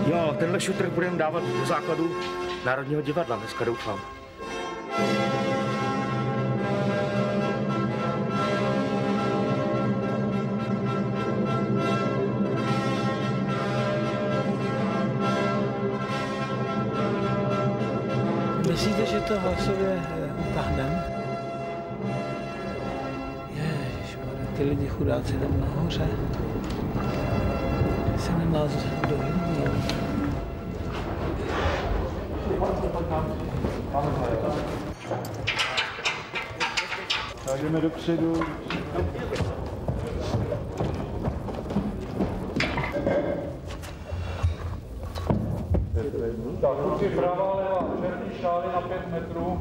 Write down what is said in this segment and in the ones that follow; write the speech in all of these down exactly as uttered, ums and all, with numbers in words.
Jo, tenhle šutr budeme dávat do základu Národního divadla dneska, doufám. Myslíte, že to hlasově utáhneme? Ježišmarja, ty lidi chudáci tam nahoře. Se na nás dohlídnou. Tak jdeme dopředu. Tak, kluci, pravá, levá, černý šály na pět metrů.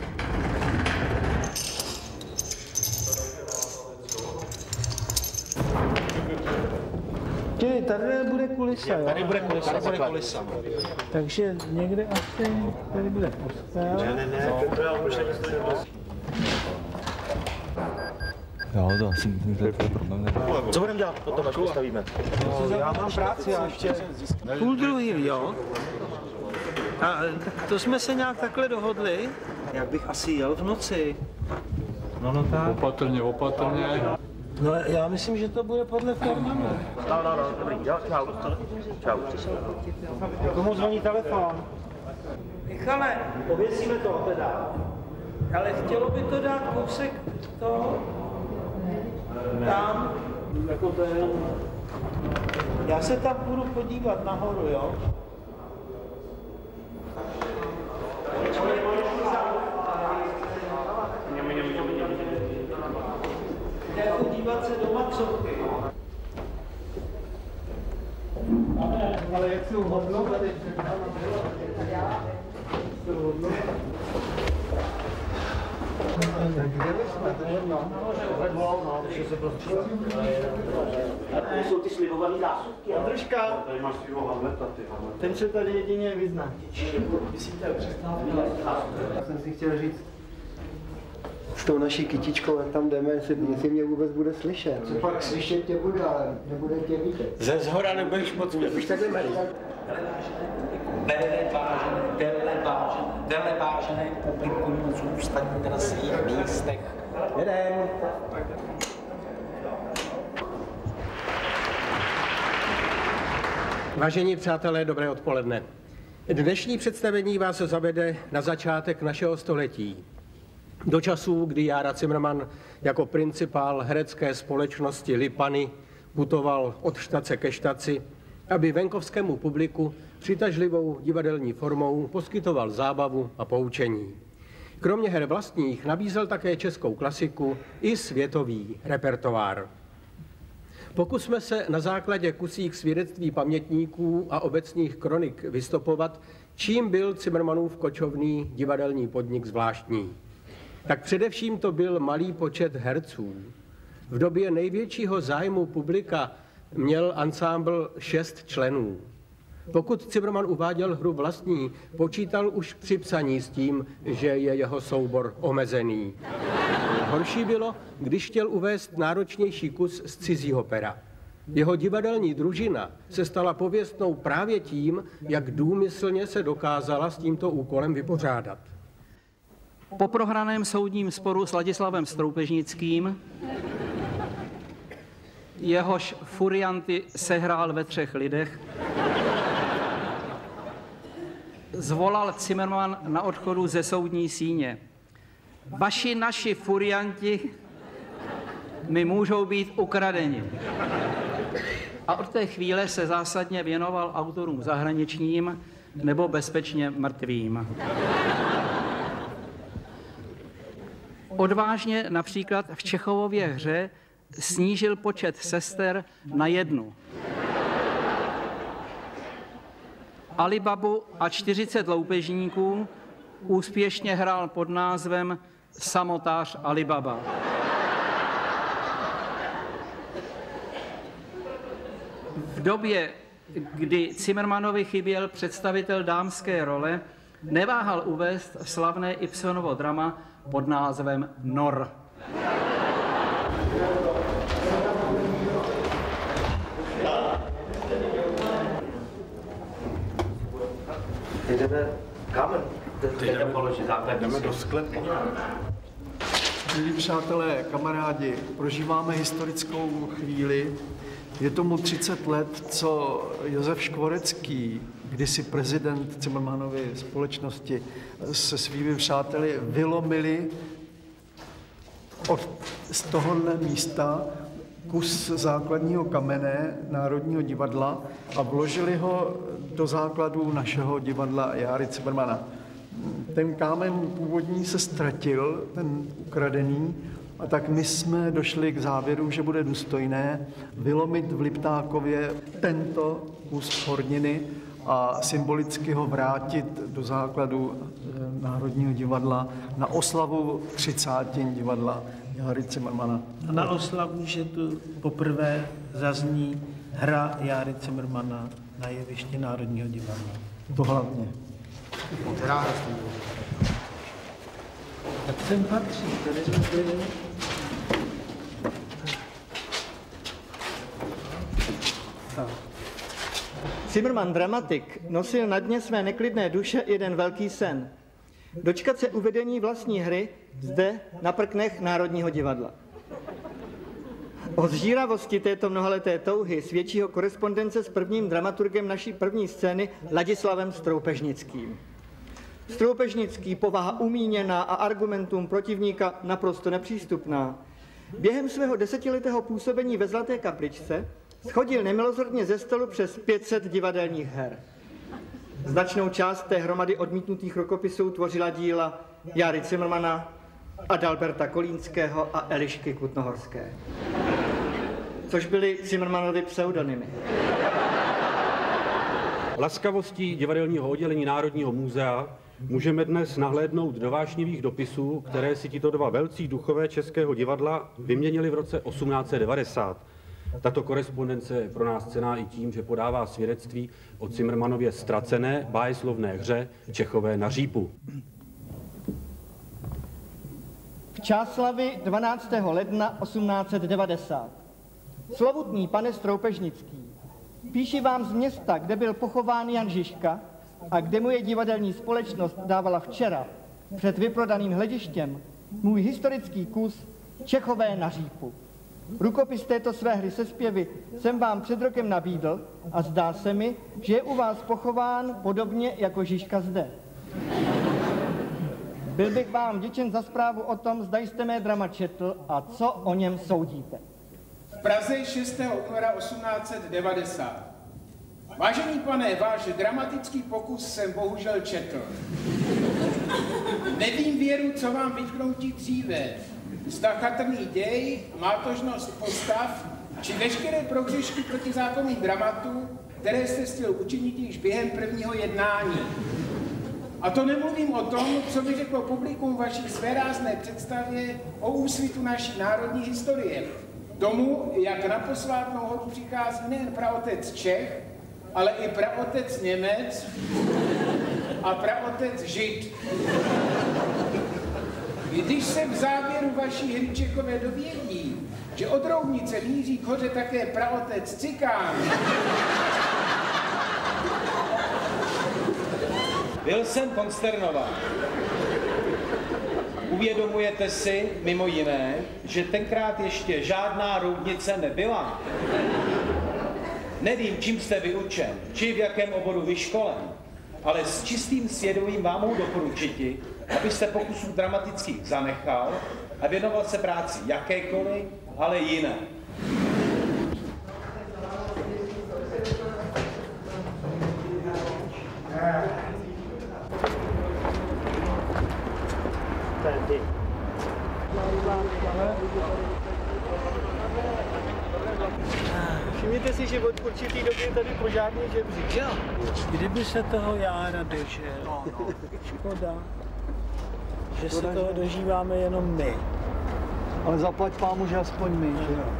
Čili tady bude kulisa, jo? Tady bude kulisa, tady bude kulisa. Takže někde asi tady bude postel. Ne, ne, ne, Jo, to asi myslím, že to je problém. Co budeme dělat potom, až postavíme? Já mám práci, já ještě... Půl druhý, jo? A to jsme se nějak takhle dohodli? Jak bych asi jel v noci. No, no tak. Opatrně, opatrně. No, já myslím, že to bude podle Fermana. No, no, no, dobrý, jo, čau. Čau. Komu zvoní telefon? Michale, pověsíme to teda. Ale chtělo by to dát kousek toho tam, jako to je. Já se tam budu podívat nahoru, jo? Jde podívat se do macovky. Ale jak si uhodnou tady? To jsou ty slibované zásuvky. Andruška, Tady máš svýho Hamleta, ty Hamleta. ten se tady jedině vyzná. Myslíte, přestávka? Já jsem si chtěl říct, s tou naší kytičkou, jak tam jdeme, jestli, jestli mě vůbec bude slyšet. Co pak slyšet tě bude, ale nebude tě vidět. Ze zhora nebudeš moc vidět. Už takhle malý. Velevážené publikum, zůstaňte na svých místech. Jedem. Vážení přátelé, dobré odpoledne. Dnešní představení vás zavede na začátek našeho století. Do časů, kdy Jára Cimrman jako principál herecké společnosti Lipany putoval od štace ke štaci, aby venkovskému publiku přitažlivou divadelní formou poskytoval zábavu a poučení. Kromě her vlastních nabízel také českou klasiku i světový repertoár. Pokusme se na základě kusích svědectví pamětníků a obecních kronik vystopovat, čím byl Cimrmanův kočovný divadelní podnik zvláštní. Tak především to byl malý počet herců. V době největšího zájmu publika měl ansámbl šest členů. Pokud Cimrman uváděl hru vlastní, počítal už při psaní s tím, že je jeho soubor omezený. Horší bylo, když chtěl uvést náročnější kus z cizího pera. Jeho divadelní družina se stala pověstnou právě tím, jak důmyslně se dokázala s tímto úkolem vypořádat. Po prohraném soudním sporu s Ladislavem Stroupežnickým, jehož furianty sehrál ve třech lidech, zvolal Cimrman na odchodu ze soudní síně. Vaši naši furianti mi můžou být ukradeni. A od té chvíle se zásadně věnoval autorům zahraničním nebo bezpečně mrtvým. Odvážně například v Čechovově hře snížil počet sester na jednu. Alibabu a čtyřicet loupežníků úspěšně hrál pod názvem Samotář Alibaba. V době, kdy Cimrmanovi chyběl představitel dámské role, neváhal uvést slavné Ibsenovo drama pod názvem Nor. Teď jdeme kámen. Teď jdeme položit základ. Jdeme do sklepu. Milí přátelé, kamarádi, prožíváme historickou chvíli. Je tomu třicet let, co Josef Škvorecký, kdysi prezident Zimmermannovy společnosti, se svými přáteli vylomili od, z tohohle místa kus základního kamene Národního divadla a vložili ho do základů našeho divadla Járy Cimrmana. Ten kámen původní se ztratil, ten ukradený, a tak my jsme došli k závěru, že bude důstojné vylomit v Liptákově tento kus horniny a symbolicky ho vrátit do základu Národního divadla na oslavu třicátin divadla Járy Cimrmana. A na oslavu, že tu poprvé zazní hra Járy Cimrmana na jevišti Národního divadla. To hlavně. Tak sem patří, tady jsme byli. Zimmermann, dramatik, nosil na dně své neklidné duše jeden velký sen. Dočkat se uvedení vlastní hry zde na prknech Národního divadla. O zžíravosti této mnohaleté touhy svědčí ho korespondence s prvním dramaturgem naší první scény Ladislavem Stroupežnickým. Stroupežnický, povaha umíněná a argumentům protivníka naprosto nepřístupná. Během svého desetiletého působení ve Zlaté kapličce schodil nemilosrdně ze stolu přes pět set divadelních her. Značnou část té hromady odmítnutých rukopisů tvořila díla Járy Cimrmana, Adalberta Kolínského a Elišky Kutnohorské, což byly Zimmermannovy pseudonymy. Laskavostí divadelního oddělení Národního muzea můžeme dnes nahlédnout do vášnivých dopisů, které si tito dva velcí duchové českého divadla vyměnili v roce osmnáct set devadesát. Tato korespondence je pro nás cenná i tím, že podává svědectví o Cimrmanově ztracené bájslovné hře Čechové na řípu. V Čáslavi dvanáctého ledna osmnáct set devadesát. Slovutný pane Stroupežnický, píši vám z města, kde byl pochován Jan Žižka a kde mu je divadelní společnost dávala včera před vyprodaným hledištěm můj historický kus Čechové na řípu. Rukopis této své hry se zpěvy jsem vám před rokem nabídl a zdá se mi, že je u vás pochován podobně jako Žižka zde. Byl bych vám vděčen za zprávu o tom, zda jste mé drama četl a co o něm soudíte. V Praze šestého února osmnáct set devadesát. Vážený pane, váš dramatický pokus jsem bohužel četl. Nevím věru, co vám vytknoutí dříve. Zda chatrný děj, mátožnost postav, či veškeré prohřešky proti zákonům dramatu, které jste chtěl učinit již během prvního jednání. A to nemluvím o tom, co by řeklo publikum vaší svérázné představě o úsvitu naší národní historie. Tomu, jak na posvátnou horu přichází nejen praotec Čech, ale i praotec Němec a praotec Žid. Když se v závěru vaší hry Čechové dovědí, že od Roudnice míří k hoře také praotec Cikán, byl jsem konsternován. Uvědomujete si, mimo jiné, že tenkrát ještě žádná Roudnice nebyla? Nevím, čím jste vyučen, či v jakém oboru vyškolen, ale s čistým svědomím vám mohu doporučiti, abyste pokusů dramatických zanechal a věnoval se práci jakékoliv, ale jiné. Tady. Všimněte si, že od určitý doby je tady požární žebřík, jo? Kdyby se toho Jára dožil, škoda, že se toho dožíváme jenom my. Ale zaplať pámu, že aspoň my, že jo?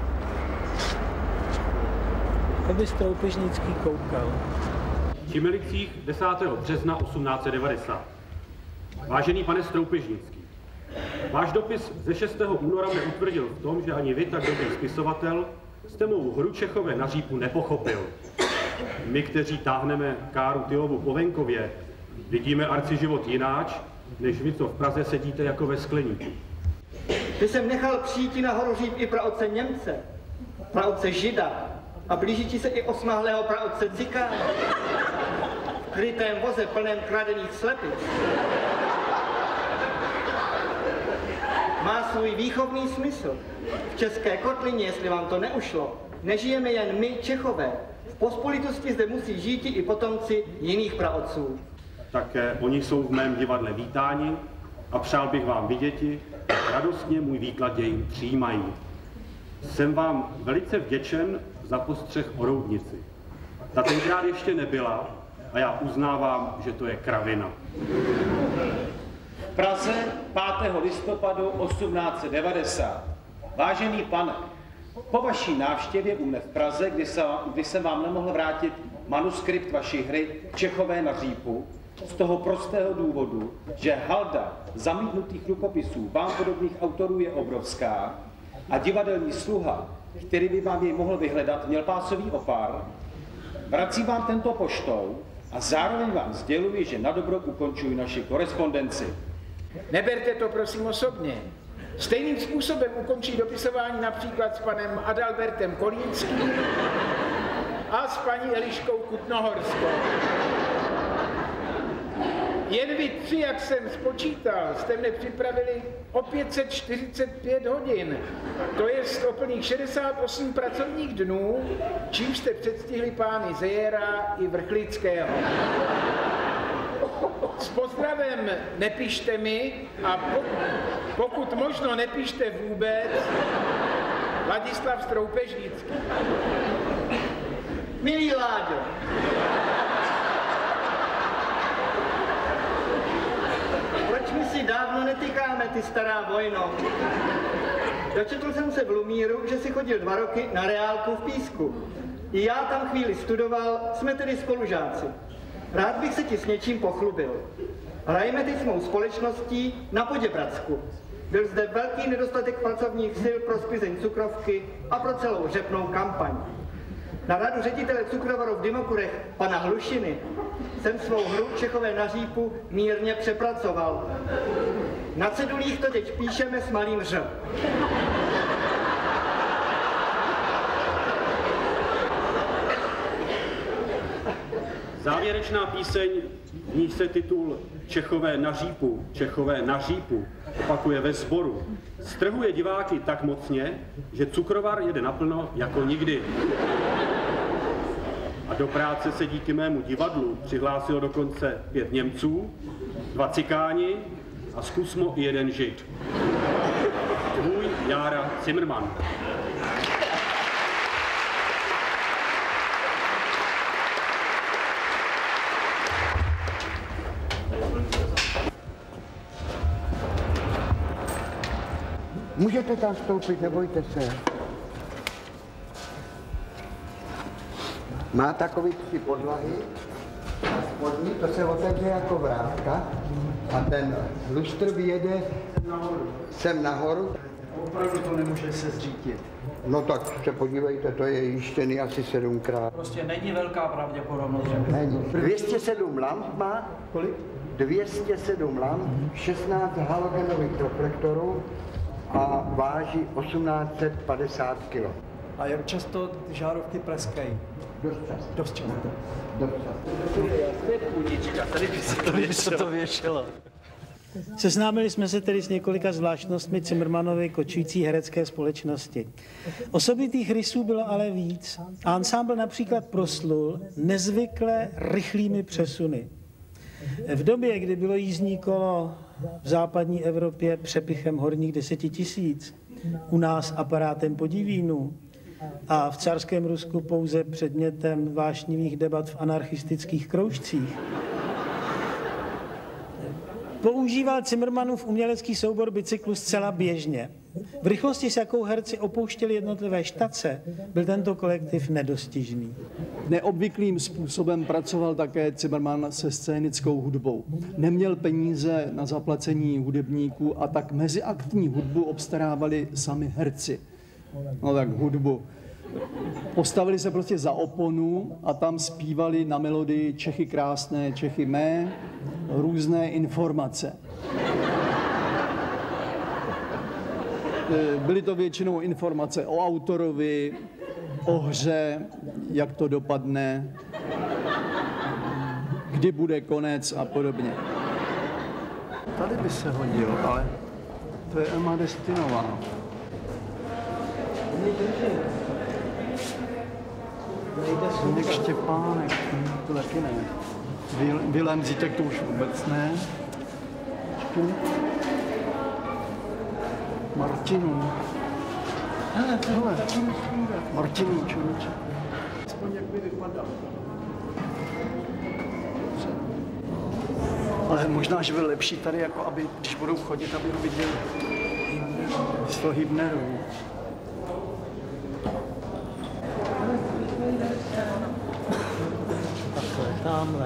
Aby Stroupežnický koukal. V Čimelicích desátého března osmnáct set devadesát. Vážený pane Stroupežnický, váš dopis ze šestého února mě utvrdil v tom, že ani vy, tak dobrý spisovatel, jste mou hru Čechové na řípu nepochopil. My, kteří táhneme Káru Tylovu po venkově Vidíme arciživot jináč, než vy, co v Praze sedíte jako ve skleníku. Ty jsem nechal přijít nahoru říct i praotce Němce, praotce Žida a blíží ti se i osmahlého praotce Cikána. V krytém voze plném kradených slepic. Má svůj výchovný smysl. V České kotlině, jestli vám to neušlo, nežijeme jen my, Čechové. V pospolitosti zde musí žít i potomci jiných praotců. Také oni jsou v mém divadle vítáni a přál bych vám viděti, jak radostně můj výklad dějin přijímají. Jsem vám velice vděčen za postřeh o roudnici. Ta tenkrát ještě nebyla a já uznávám, že to je kravina. V Praze pátého listopadu osmnáct set devadesát. Vážený pane, po vaší návštěvě u mne v Praze, kdy, se, kdy jsem vám nemohl vrátit manuskript vaší hry Čechové na řípu, z toho prostého důvodu, že halda zamítnutých rukopisů vám podobných autorů je obrovská a divadelní sluha, který by vám jej mohl vyhledat, měl pásový opar, vracím vám tento poštou a zároveň vám sděluji, že na dobro ukončuji naši korespondenci. Neberte to prosím osobně. Stejným způsobem ukončí dopisování například s panem Adalbertem Kolínským a s paní Eliškou Kutnohorskou. Jen vy tři, jak jsem spočítal, jste mne připravili o pět set čtyřicet pět hodin, to je o plných šedesát osm pracovních dnů, čím jste předstihli pány Zejera i Vrchlického. S pozdravem nepište mi a pokud možno nepište vůbec, Ladislav Stroupežnický. Milý Láďo, proč my si dávno netykáme, ty stará vojno? Dočetl jsem se v Lumíru, že si chodil dva roky na reálku v Písku. I já tam chvíli studoval, jsme tedy spolužáci. Rád bych se ti s něčím pochlubil. Hrajeme teď s mou společností na Poděbradsku. Byl zde velký nedostatek pracovních sil pro sklizeň cukrovky a pro celou řepnou kampaň. Na radu ředitele cukrovaru v Dymokurech, pana Hlušiny, jsem svou hru Čechové na řípu mírně přepracoval. Na cedulích to teď píšeme s malým ř. Závěrečná píseň, v níž se titul Čechové na řípu, Čechové na řípu opakuje ve sboru, strhuje diváky tak mocně, že cukrovar jede naplno jako nikdy. A do práce se díky mému divadlu přihlásilo dokonce pět Němců, dva Cikáni a zkusmo i jeden Žid. Tvůj Jára Zimmermann. Můžete tam vstoupit, nebojte se. Má takový tři podlahy. Spodní, to se otevře jako vrátka a ten lustr vyjede sem nahoru. Opravdu to nemůže se zřítit. No tak se podívejte, to je jištěný asi sedmkrát. Prostě není velká pravděpodobnost, že... Není. dvě stě sedm lamp má. Kolik? dvě stě sedm lamp, šestnáct halogenových reflektorů a váží osmnáct set padesát kilo. A jak často ty žárovky praskají? Dost často. Dost často. Dost často. Tady by se to věšelo. To věšelo. Seznámili jsme se tedy s několika zvláštnostmi Zimmermannovy kočující herecké společnosti. Osobitých rysů bylo ale víc. A ansámbl například proslul nezvykle rychlými přesuny. V době, kdy bylo jízdní kolo v západní Evropě přepichem horních deseti tisíc, u nás aparátem podivínů a v carském Rusku pouze předmětem vášnivých debat v anarchistických kroužcích, používal Zimmermannův umělecký soubor bicyklu zcela běžně. V rychlosti, s jakou herci opouštěli jednotlivé štace, byl tento kolektiv nedostižný. Neobvyklým způsobem pracoval také Zimmermann se scénickou hudbou. Neměl peníze na zaplacení hudebníků a tak meziaktní hudbu obstarávali sami herci. No tak hudbu. Postavili se prostě za oponu a tam zpívali na melodii Čechy krásné, Čechy mé, různé informace. Byly to většinou informace o autorovi, o hře, jak to dopadne, kdy bude konec a podobně. Tady by se hodil, ale to je Emma Destinová. Zdeněk Štěpánek, to taky ne. Vilém Zítek to už vůbec ne. Martinu. Hele, tohle. Martinu, člověče. Aspoň jak by vypadal. Ale možná, že byl lepší tady, jako aby, když budou chodit, aby ho viděli z toho Hybneru. Takhle, tamhle.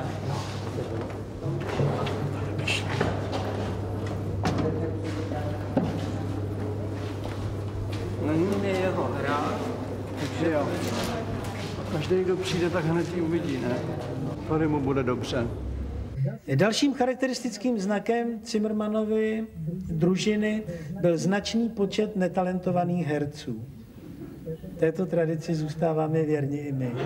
Není jeho hra, takže jo. Každý, kdo přijde, tak hned ji uvidí, ne? Tady mu bude dobře. Dalším charakteristickým znakem Cimrmanovy družiny byl značný počet netalentovaných herců. Této tradici zůstáváme věrni i my.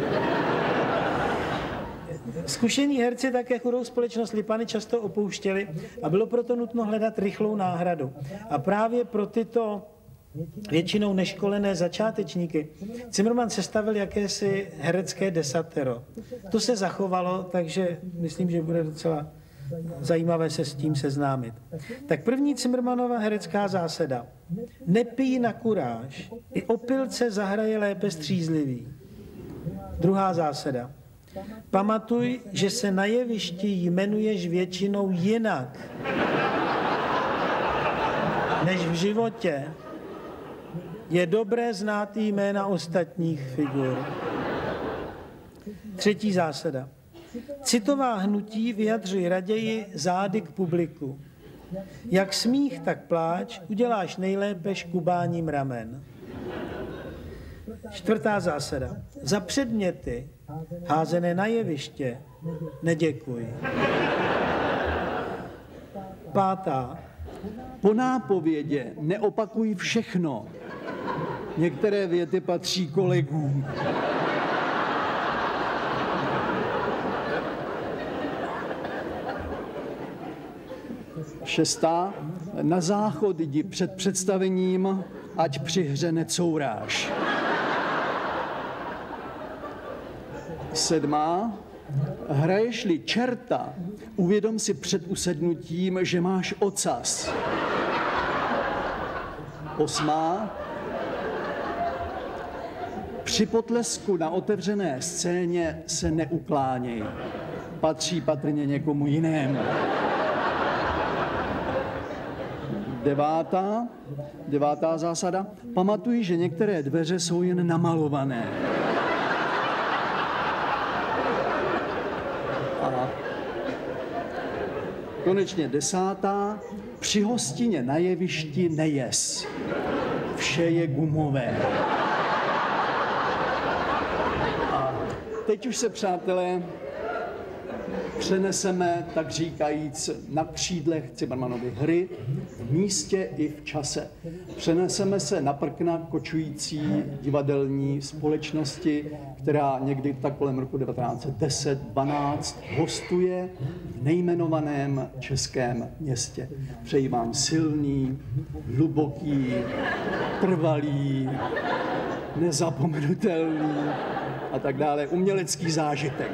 Zkušení herci také chudou společnost Lipany často opouštěli a bylo proto nutno hledat rychlou náhradu. A právě pro tyto většinou neškolené začátečníky Cimrman sestavil jakési herecké desatero. To se zachovalo, takže myslím, že bude docela zajímavé se s tím seznámit. Tak první Cimrmanova herecká zásada. Nepij na kuráž, i opilce zahraje lépe střízlivý. Druhá zásada. Pamatuj, že se na jevišti jmenuješ většinou jinak než v životě. Je dobré znát jména ostatních figur. Třetí zásada. Citová hnutí vyjadřuj raději zády k publiku. Jak smích, tak pláč uděláš nejlépe škubáním ramen. Čtvrtá zásada. Za předměty házené na jeviště neděkuj. Pátá. Po nápovědě neopakuj všechno. Některé věty patří kolegům. Šestá. Na záchod jdi před představením, ať při hře necouráš. Sedmá. Hraješ-li čerta, uvědom si před usednutím, že máš ocas. Osmá. Při potlesku na otevřené scéně se neukláněj. Patří patrně někomu jinému. Devátá, devátá zásada. Pamatuj, že některé dveře jsou jen namalované. A konečně desátá. Při hostině na jevišti nejes. Vše je gumové. A teď už se, přátelé, přeneseme, tak říkajíc, na křídlech Cimrmanovy hry, v místě i v čase. Přeneseme se na prkna kočující divadelní společnosti, která někdy tak kolem roku devatenáct set deset dvanáct hostuje v nejmenovaném českém městě. Přeji vám silný, hluboký, trvalý, nezapomenutelný a tak dále umělecký zážitek.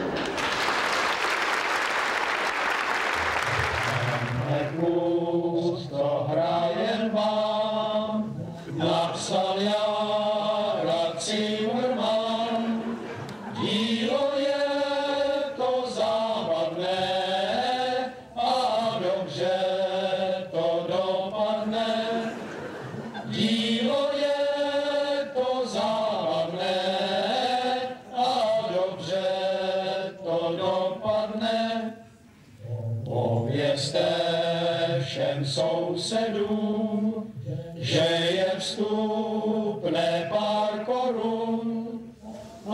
Nekus to hrajem vám, napsal Jára Cimrman. Dílo je to závadné a dobře to dopadne. Dílo je to závadné a dobře to dopadne. Povězte všem sousedům, že je vstupné pár korun.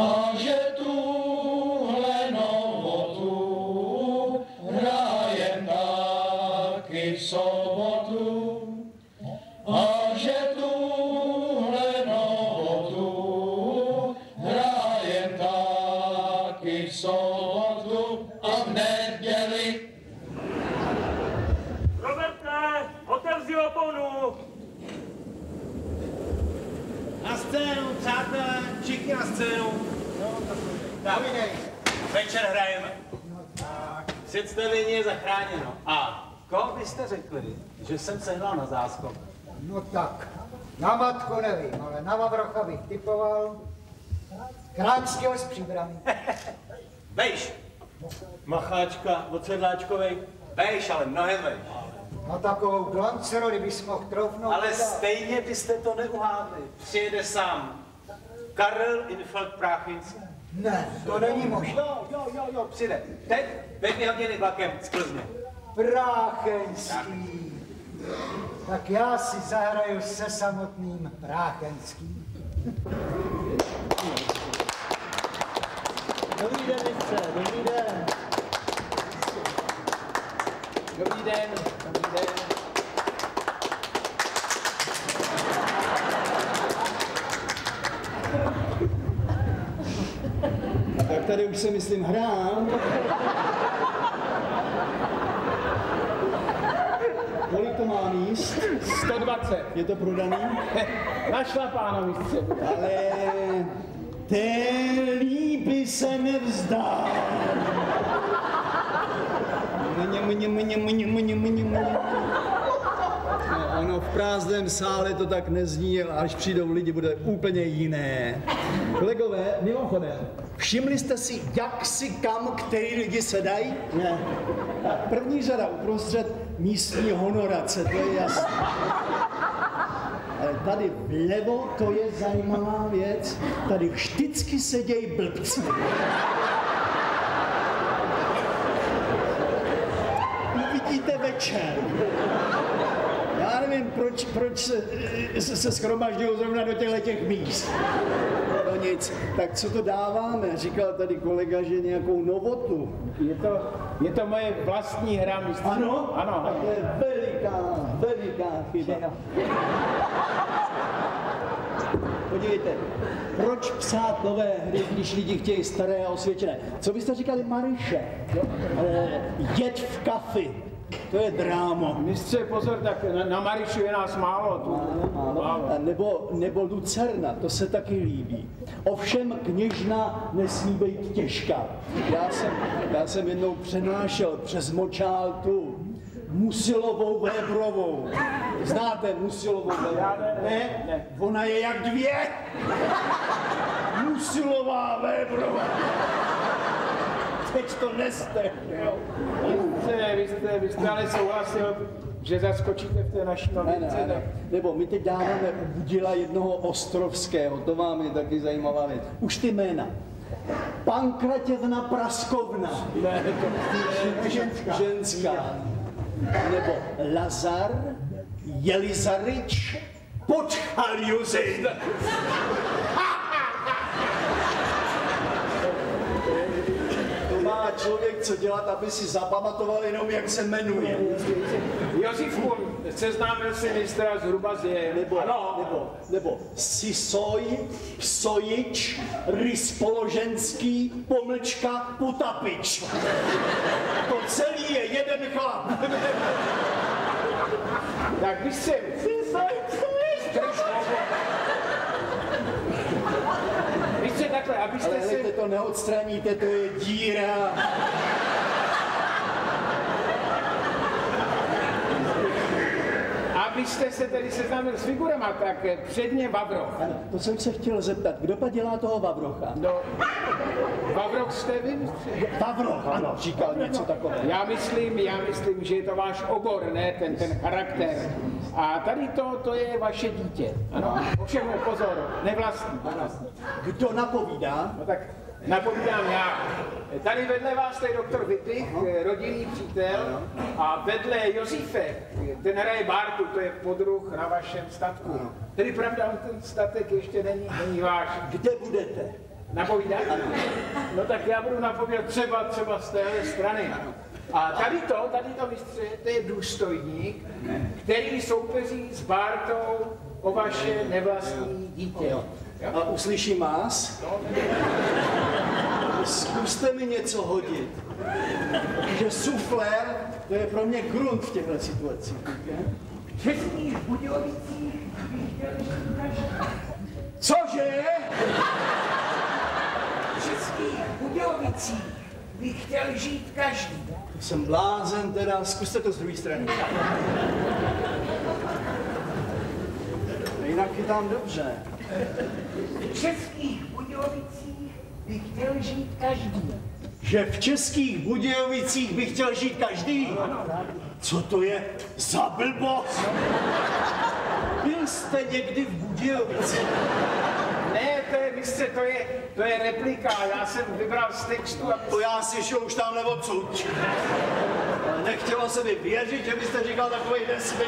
a že tuhle novotu hrajem taky v sobotu. A že tuhle novotu hrajem taky v sobotu a v neděli. Roberte, otevři oponu! Na scénu, přátelé, všichni na scénu. Tak, večer hrajeme. Představení je zachráněno. A koho byste řekli, že jsem sehnal na záskok? No tak, na matku nevím, ale na Vavrocha bych typoval Kránského z Příbrami. Vejš. Macháčka od Sedláčkovej. Vejš, ale mnohem vejš. Na takovou glancroli bys mohl troufnout. Ale stejně byste to neuhádli. Přijede sám. Karel Infeld Práchinský. Ne, to není možné. Jo, jo, jo, jo, přijde. Teď ve dvě hodiny vlakem z Plzně. Práchenský. Tak já si zahraju se samotným Práchenským. Dobrý den, mistře, dobrý den. Dobrý den, dobrý den. Tak tady už se myslím hrám. Kolik to má míst? sto dvacet. Je to prodaný? Našlapáno, mistře. Ale té lípy se nevzdá. Mně, mně, mně, mně, mně, mně, mně. No, ono v prázdném sále to tak nezní, ale až přijdou lidi, bude úplně jiné. Kolegové, mimochodem, všimli jste si, jak si kam, který lidi sedají? Ne. První řada uprostřed místní honorace, to je jasné. Ale tady vlevo, to je zajímavá věc, tady vždycky sedějí blbci. Uvidíte večer. Já nevím, proč, proč se, se schromažďují zrovna do těchto těch míst. No nic, tak co to dáváme? Říkal tady kolega, že nějakou novotu. Je to, je to moje vlastní hra, mistře. Ano? Ano. Tak to je veliká, veliká chyba. Podívejte, proč psát nové hry, když lidi chtějí staré a osvědčené? Co byste říkali Maryše? Jed v kafi. To je drámo. Mistře, pozor, tak na, na Marišu je nás málo. Tu. Málo, málo. málo. Nebo, nebo Lucerna, to se taky líbí. Ovšem kněžna nesmí být těžká. Já jsem, já jsem jednou přenášel přes Močáltu Musilovou Vébrovou. Znáte Musilovou Vébrovou? Ne, ne, ne. Ona je jak dvě. Musilová Vébrová. Teď to neste, jo. Vy jste, vy jste, vy jste ale souhlasil, že zaskočíte v té naší novince. Ne, ne, ne. Nebo my teď dáváme u Budila jednoho Ostrovského, to vám je taky zajímavá věc. Už ty jména. Pankratěvna Praskovna. Ne, to je ženská. ženská. Nebo Lazar Jelizarič Počchaljuzin. Má člověk co dělat, aby si zapamatoval jenom, jak se jmenuje. Josifku, seznámil si mistra zhruba s je. Nebo, ano. nebo, nebo Sisoj, Psojič, Rys Položenský, pomlčka, Putapič. To celý je jeden chlap. Tak bych se... Víte takhle, abyste ale si... Ale to neodstraníte, to je díra. Abyste se tedy seznámil s figurama, tak předně Vavroch. Ano, to jsem se chtěl zeptat, kdo pa dělá toho Vavrocha? No, Vavroch jste vy? Vavroch, ano, říkal něco takového. Já myslím, já myslím, že je to váš obor, ne, ten, ten charakter. A tady to, to je vaše dítě. Ano, ovšem pozor, nevlastní. Kdo napovídá? No tak napovídám já. Tady vedle vás je doktor Wittich, rodinný přítel, a vedle Josífek, ten hraje Bártu, to je podruh na vašem statku. Tedy pravda, ten statek ještě není, není váš. Kde budete? Napovídat? No tak já budu napovídat třeba, třeba z téhle strany. A tady to, tady to mistře, to je důstojník, který soupeří s Bártou o vaše nevlastní dítě. Jo. A uslyším vás? Zkuste mi něco hodit. Protože suflér, to je pro mě grunt v těchto situacích. V Českých Budějovicích bych chtěl žít každý. Cože? V Českých Budějovicích bych chtěl žít každý. Jsem blázen teda, zkuste to z druhé strany. Jinak chytám dobře. V Českých Budějovicích bych chtěl žít každý. Že v Českých Budějovicích bych chtěl žít každý? Co to je za blbost? Byl jste někdy v Budějovicích? Ne, to je, mistře, to je, to je replika, já jsem vybral z textu a... To já si šel už tamhle odsud. Ale nechtělo se mi věřit, že byste říkal takový nesmysl.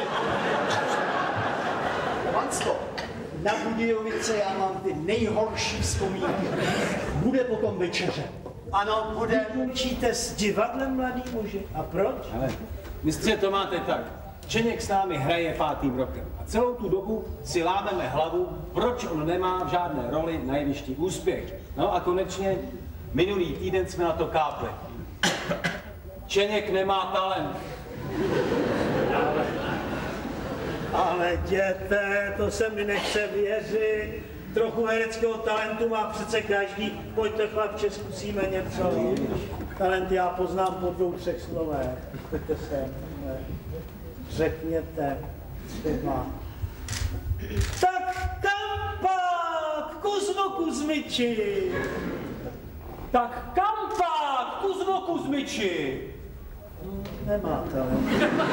Panstvo, na Budějovice já mám ty nejhorší vzpomínky. Bude potom večeře. Ano, bude. Učíte s divadlem, mladý muži. A proč? Ale, mistře, to máte tak. Čeněk s námi hraje pátým rokem. A celou tu dobu si lámeme hlavu, proč on nemá v žádné roli na jevišti úspěch. No a konečně minulý týden jsme na to kápli. Čeněk nemá talent. Ale, ale jděte, to se mi nechce věřit. Trochu hereckého talentu má přece každý. Pojďte chlapče, zkusíme něco. Talent já poznám po dvou, třech slovech. Pojďte sem. Řekněte třeba. Tak kam pak, Kuzmo Kuzmiči? Tak kam pak, Kuzmo Kuzmiči? Nemá talent.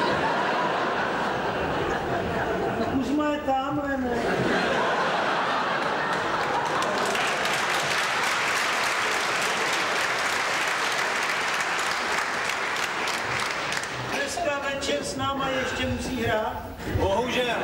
Kuzma je tamhle, ne? Dneska večer s náma ještě musí hrát? Bohužel.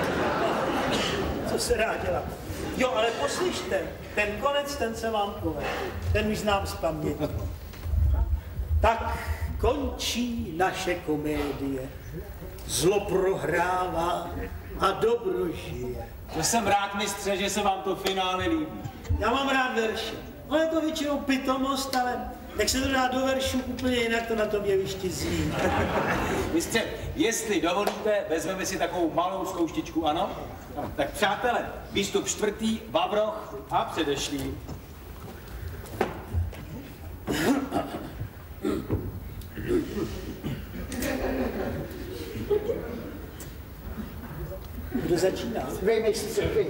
Co se dá dělat? Jo, ale poslyšte, ten konec, ten se vám povede. Ten už znám z paměti. Tak končí naše komédie. Zlo prohrává a dobro žije. To jsem rád, mistře, že se vám to finále líbí. Já mám rád verše. No je to většinou pitomost, ale jak se to dá do veršů úplně jinak, to na tom jevišti zní. Mistře, jestli dovolíte, vezmeme si takovou malou zkouštičku, ano? No, tak přátelé, výstup čtvrtý, Vavroch a předešlý. Kdo začíná? Vejmej si se vy.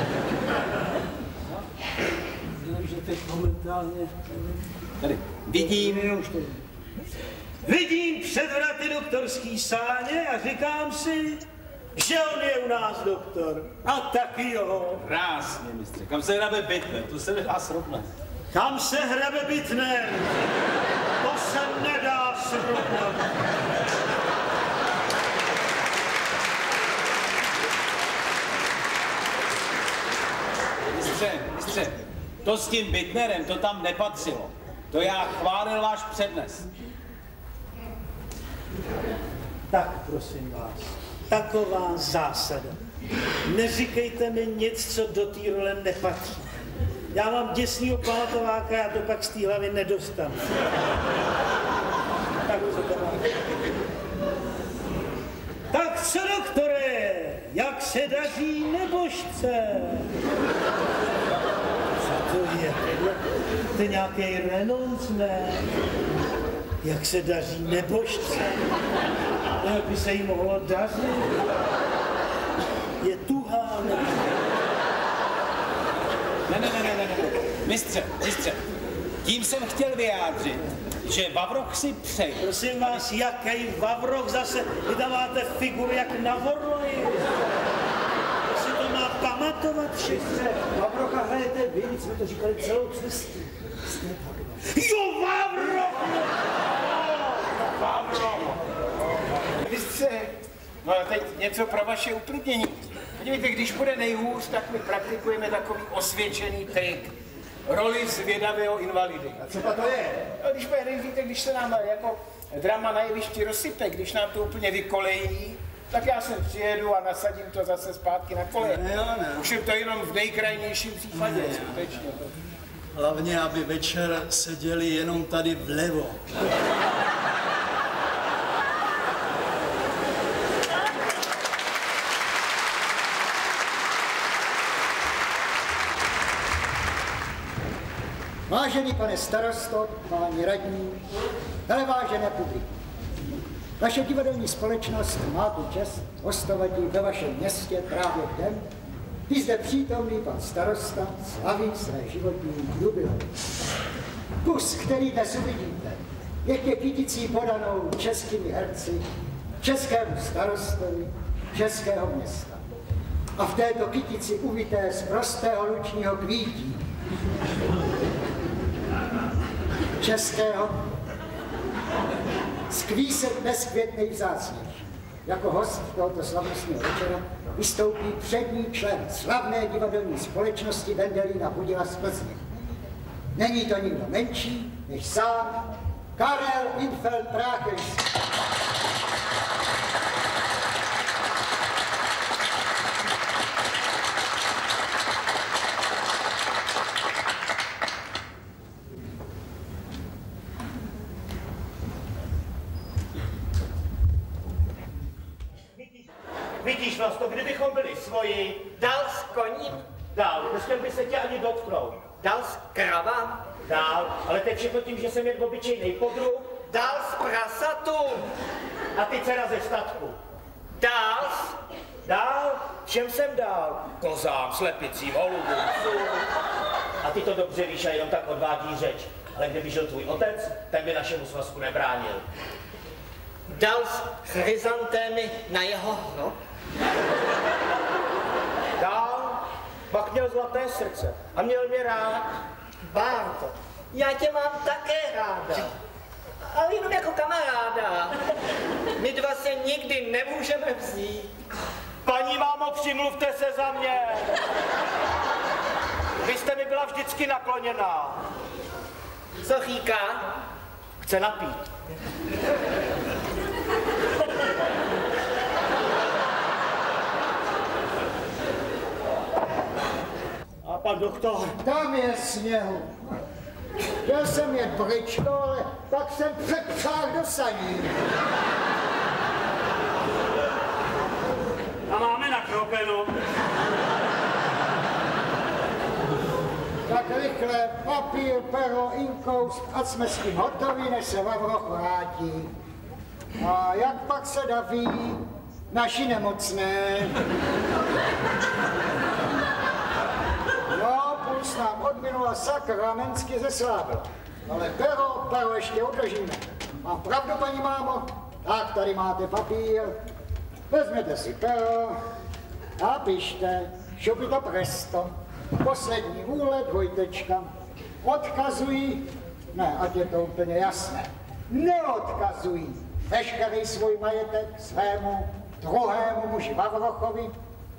Jenomže teď momentálně... Tady. Vidím... Vidím před vraty doktorský sáně a říkám si, že on je u nás doktor. A taky jo. Krásně, mistře. Kam se hrabe Bittner? To se nedá srovnat. Kam se hrabe Bittner? To se nedá srovnat. Mistře, mistře, to s tím Bittnerem, to tam nepatřilo. To já chválil váš přednes. Tak prosím vás, taková zásada. Neříkejte mi nic, co do té role nepatří. Já mám děsnýho pamatováka, já to pak z té hlavy nedostanu. Tak co to má? Tak co, doktore, jak se daří nebožce? Co to je? To je nějaký renonc, ne? Jak se daří nebožce? Jak by se jí mohlo dařit? Je tuhá, ne? Ne, ne, ne, ne, ne, ne. Mistře, mistře, tím jsem chtěl vyjádřit, že Vavroch si přeje. Prosím vás, jaký Vavroch zase? Vy tam máte figuru jak na Vorloji. To si to má pamatovat všichni. Vavrocha hrajete vy, jsme to říkali celou cestu. Jo, Vavroch! Vavroch! Mistře, no a teď něco pro vaše uklidnění. Podívejte, když bude nejhůř, tak my praktikujeme takový osvědčený trik. roli zvědavého invalidy. A co to je? No, když bude, víte, když se nám jako drama na jevišti rozsype, když nám to úplně vykolejí, tak já sem přijedu a nasadím to zase zpátky na kole. Ne, jo, ne. Už je to jenom v nejkrajnějším případě, Ne. skutečně. Hlavně, aby večer seděli jenom tady vlevo. Vážený pane starosto, páni radní, velevážené publikum. Naše divadelní společnost má tu čest hostovat ve vašem městě právě v den, kdy zde přítomný pan starosta slaví své životní jubileum. Kus, který dnes uvidíte, je ke kyticí podanou českými herci, českému starostovi českého města. A v této kytici uvité z prostého lučního kvítí českého skvíset neskvětnej vzácnější. Jako host tohoto slavnostního večera vystoupí přední člen slavné divadelní společnosti Vendelína Budila z Plzně. Není to nikdo menší než sám Karel Infeld Práchlis. Vidíš, Vlasto, kdybychom byli svoji, dal s koním, dál, nesměl by se tě ani dotknout. Dal s kravám, dál, ale teď všechno tím, že jsem jen obyčejnej podruh, dal s prasatům. A ty dcera ze statku. Dál, dál, všem jsem dál. Kozám, slepicím, holubům, a ty to dobře víš a jenom tak odvádí řeč. Ale kdyby žil tvůj otec, tak by našemu svazku nebránil. Dal s chryzantémy na jeho hrob? Dál, pak měl zlaté srdce a měl mě rád. Bárto, já tě mám také ráda, ale jenom jako kamaráda. My dva se nikdy nemůžeme vzít. Paní mámo, přimluvte se za mě. Vy jste mi byla vždycky nakloněná. Co říká? Chce napít. A pan doktor? Tam je sněhu. Chtěl jsem jet bryčko, ale pak jsem přepřál do saní. A máme nakropeno. Tak rychle, papír, pero, inkoust, ať jsme s tím hotoví, než se Vavroch vrátí. A jak pak se daví naši nemocné? No, puls nám odminula sakramensky zeslábil. Ale pero, pero ještě udržíme. Mám pravdu, paní mámo? Tak, tady máte papír. Vezměte si pero a pište, šupito presto. Poslední vůle, dvojtečka. Odkazují, ne, ať je to úplně jasné, neodkazují veškerý svůj majetek svému druhému muži Vavrochovi,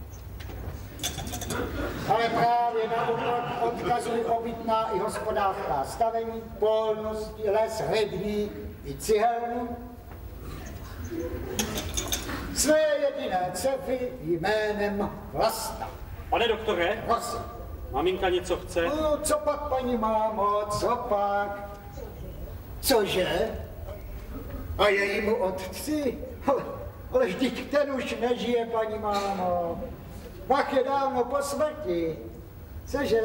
ale právě naopak odkazují obytná i hospodářská stavení, polnosti, les, rybník i cihelnu. Své jediné dcery jménem Vlasta. Pane doktore, prosím. Maminka něco chce? No, co pak, paní mámo, co pak? Cože? A jejímu otci? Ale, ale vždyť ten už nežije, paní mámo. Pak je dávno po smrti. Cože?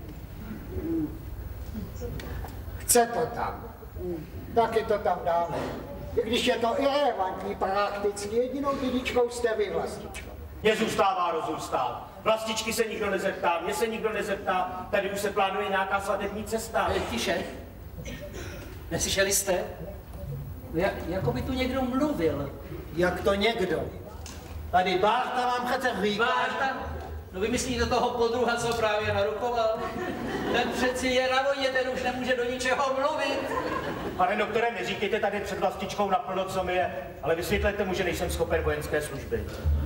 Chce to tam. Taky to tam dáme. I když je to irelevantní prakticky, jedinou dědičkou jste vy, Vlastičko. Mně zůstává rozůstát. Vlastičky se nikdo nezeptá, mě se nikdo nezeptá, tady už se plánuje nějaká svatební cesta. Tiše. Neslyšeli jste? Ja, jako by tu někdo mluvil. Jak to někdo? Tady Bárta vám chce říkat. Bárta? No vy myslíte toho podruha, co právě narukoval? Ten přeci je na vojně, ten už nemůže do ničeho mluvit. Pane doktore, neříkejte tady před Vlastičkou naplno, co mi je, ale vysvětlete mu, že nejsem schopen vojenské služby.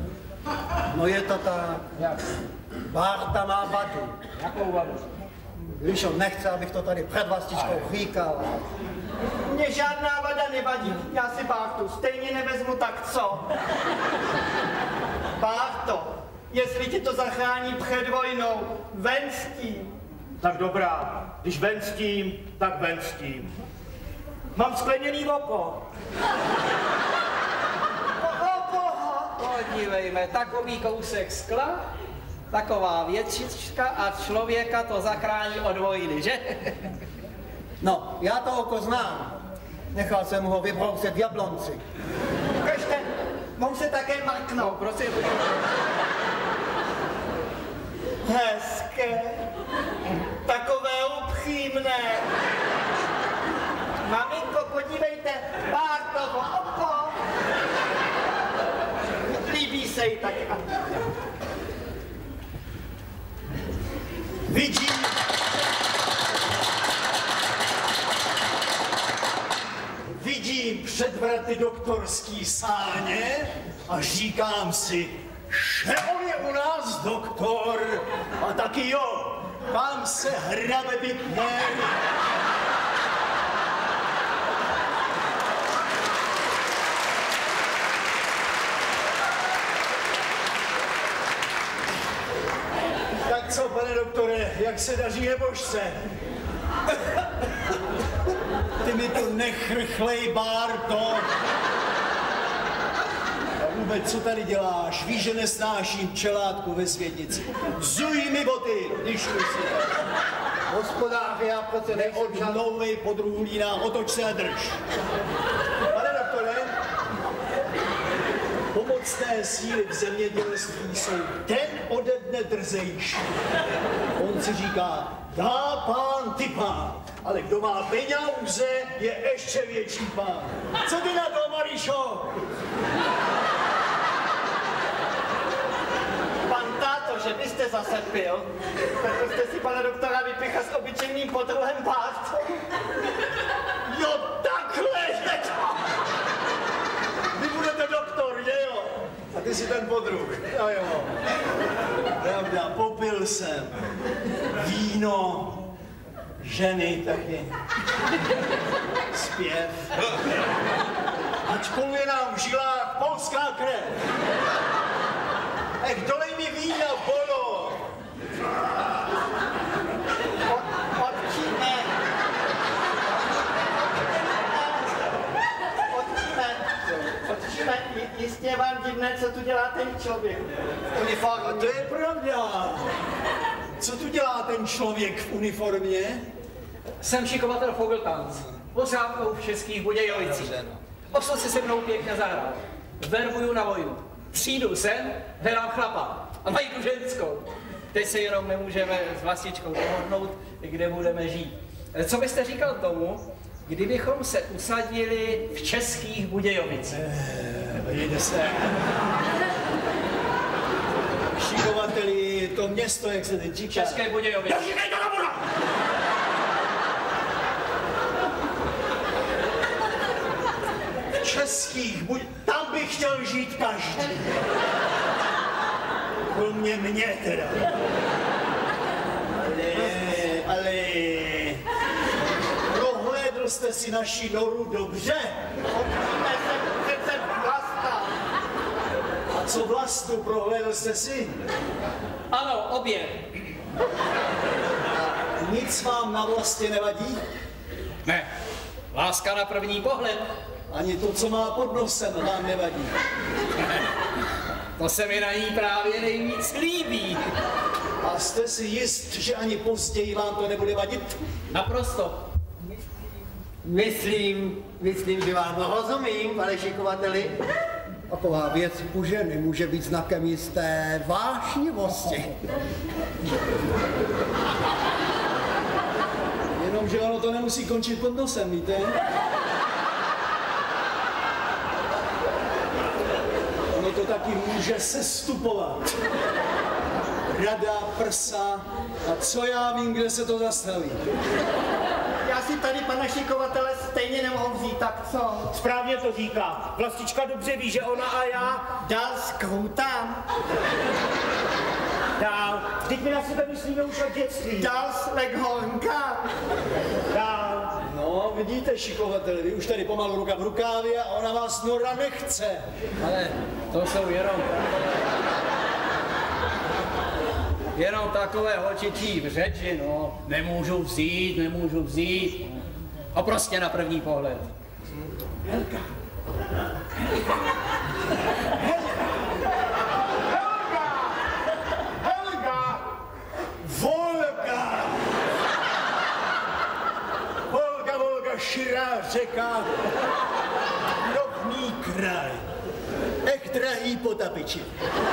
No je to tak. Jak? Bárta má vadu. Jakou vadu? Když on nechce, abych to tady před vlastičkou chvíkal. Mně žádná vada nevadí, já si Bártu stejně nevezmu, tak co? Bárto, jestli ti to zachrání před vojnou, ven s tím. Tak dobrá, když ven s tím, tak ven s tím. Mám skleněný oko. Podívejme, takový kousek skla, taková věcička a člověka to zachrání od vojny, že? No, já to oko znám. Nechal jsem ho vybrousit v Jablonci. Ukažte, mohu se také marknout. No, prosím. Hezké, takové upřímné. Maminko, podívejte, Bártovo oko. Líbí se jí tak. Vidím, vidím před vraty doktorský sáně a říkám si, že on je u nás doktor. A taky jo, tam se hrabe Bittner. Tak co, pane doktore, jak se daří nebožce? Ty mi tu nechrchlej, Bárto. A vůbec, co tady děláš? Víš, že nesnáším čelátku ve světnici. Zuj mi boty, když musím. Hospodáři, já přece neodmlouvej podruhlína, otoč se a drž. Pane doktore, pomocné síly v zemědělství jsou den ode dne drzejší. On si říká, dá pán ty pán, ale kdo má peňauze, je ještě větší pán. Co ty na to, Marišo? Pan táto, že byste zase pil, tak jste si pana doktora vypichat s obyčejným podruhem Bárto. Jo, takhle je to! Vy budete doktor, že jo? A ty si ten podruh. Jo, jo. Pravda, popil jsem. Víno, ženy taky. Zpěv. Ačkoliv je nám v žilách polská krev. Ech, dolej mi vína, Bolo. Odčíme. Odčíme. Odčíme. Jistě vám divné, co tu dělá ten člověk. Uniformě. A to je pravda. Co tu dělá ten člověk v uniformě? Jsem šikovatel Fogeltanz, posádkou v Českých Budějovicích. Osl si se mnou pěkně zahrát. Verbuju na vojnu. Přijdu sem, hledám chlapa a mají tu ženskou. Teď se jenom nemůžeme s vlastičkou dohodnout, kde budeme žít. Co byste říkal tomu, kdybychom se usadili v Českých Budějovicích? Jde se. Šikovateli, to město, jak se teď říká. České Budějovice. Říkej to na voda! V Českých Budějovicích, tam bych chtěl žít každý. Kromě mě teda. Ale, ale... Prohlédl jste si naši noru dobře? Odčíme se přece Vlasta. A co Vlastu, prohlédl jste si? Ano, obě. Nic vám na Vlastě nevadí? Ne, láska na první pohled. Ani to, co má pod nosem, vám nevadí. To se mi na ní právě nejvíc líbí. A jste si jist, že ani později vám to nebude vadit? Naprosto. Myslím, myslím, že vám rozumím, pane šikovateli. Taková věc u ženy může být znakem jisté vášnivosti. Jenomže ono to nemusí končit pod nosem, víte? Ono to taky může sestupovat. Rada, prsa a co já vím, kde se to zastaví. Já si tady pana šikovatele stejně nemohu vzít, tak co? Správně to říká. Vlastička dobře ví, že ona a já... Dal skrutám. Dál. Vždyť my na sebe myslíme už od dětství. Dál Leghornka. Dál. No, vidíte, šikovateli, vy už tady pomalu ruka v rukávě a ona vás Nora nechce. Ale to jsou jenom jenom takové holčičí v řeči, no. Nemůžu vzít, nemůžu vzít. A prostě na první pohled. Helga. Volga! Volga, Volga, širá řeka, rovný kraj. Ech, drahý Potapiči.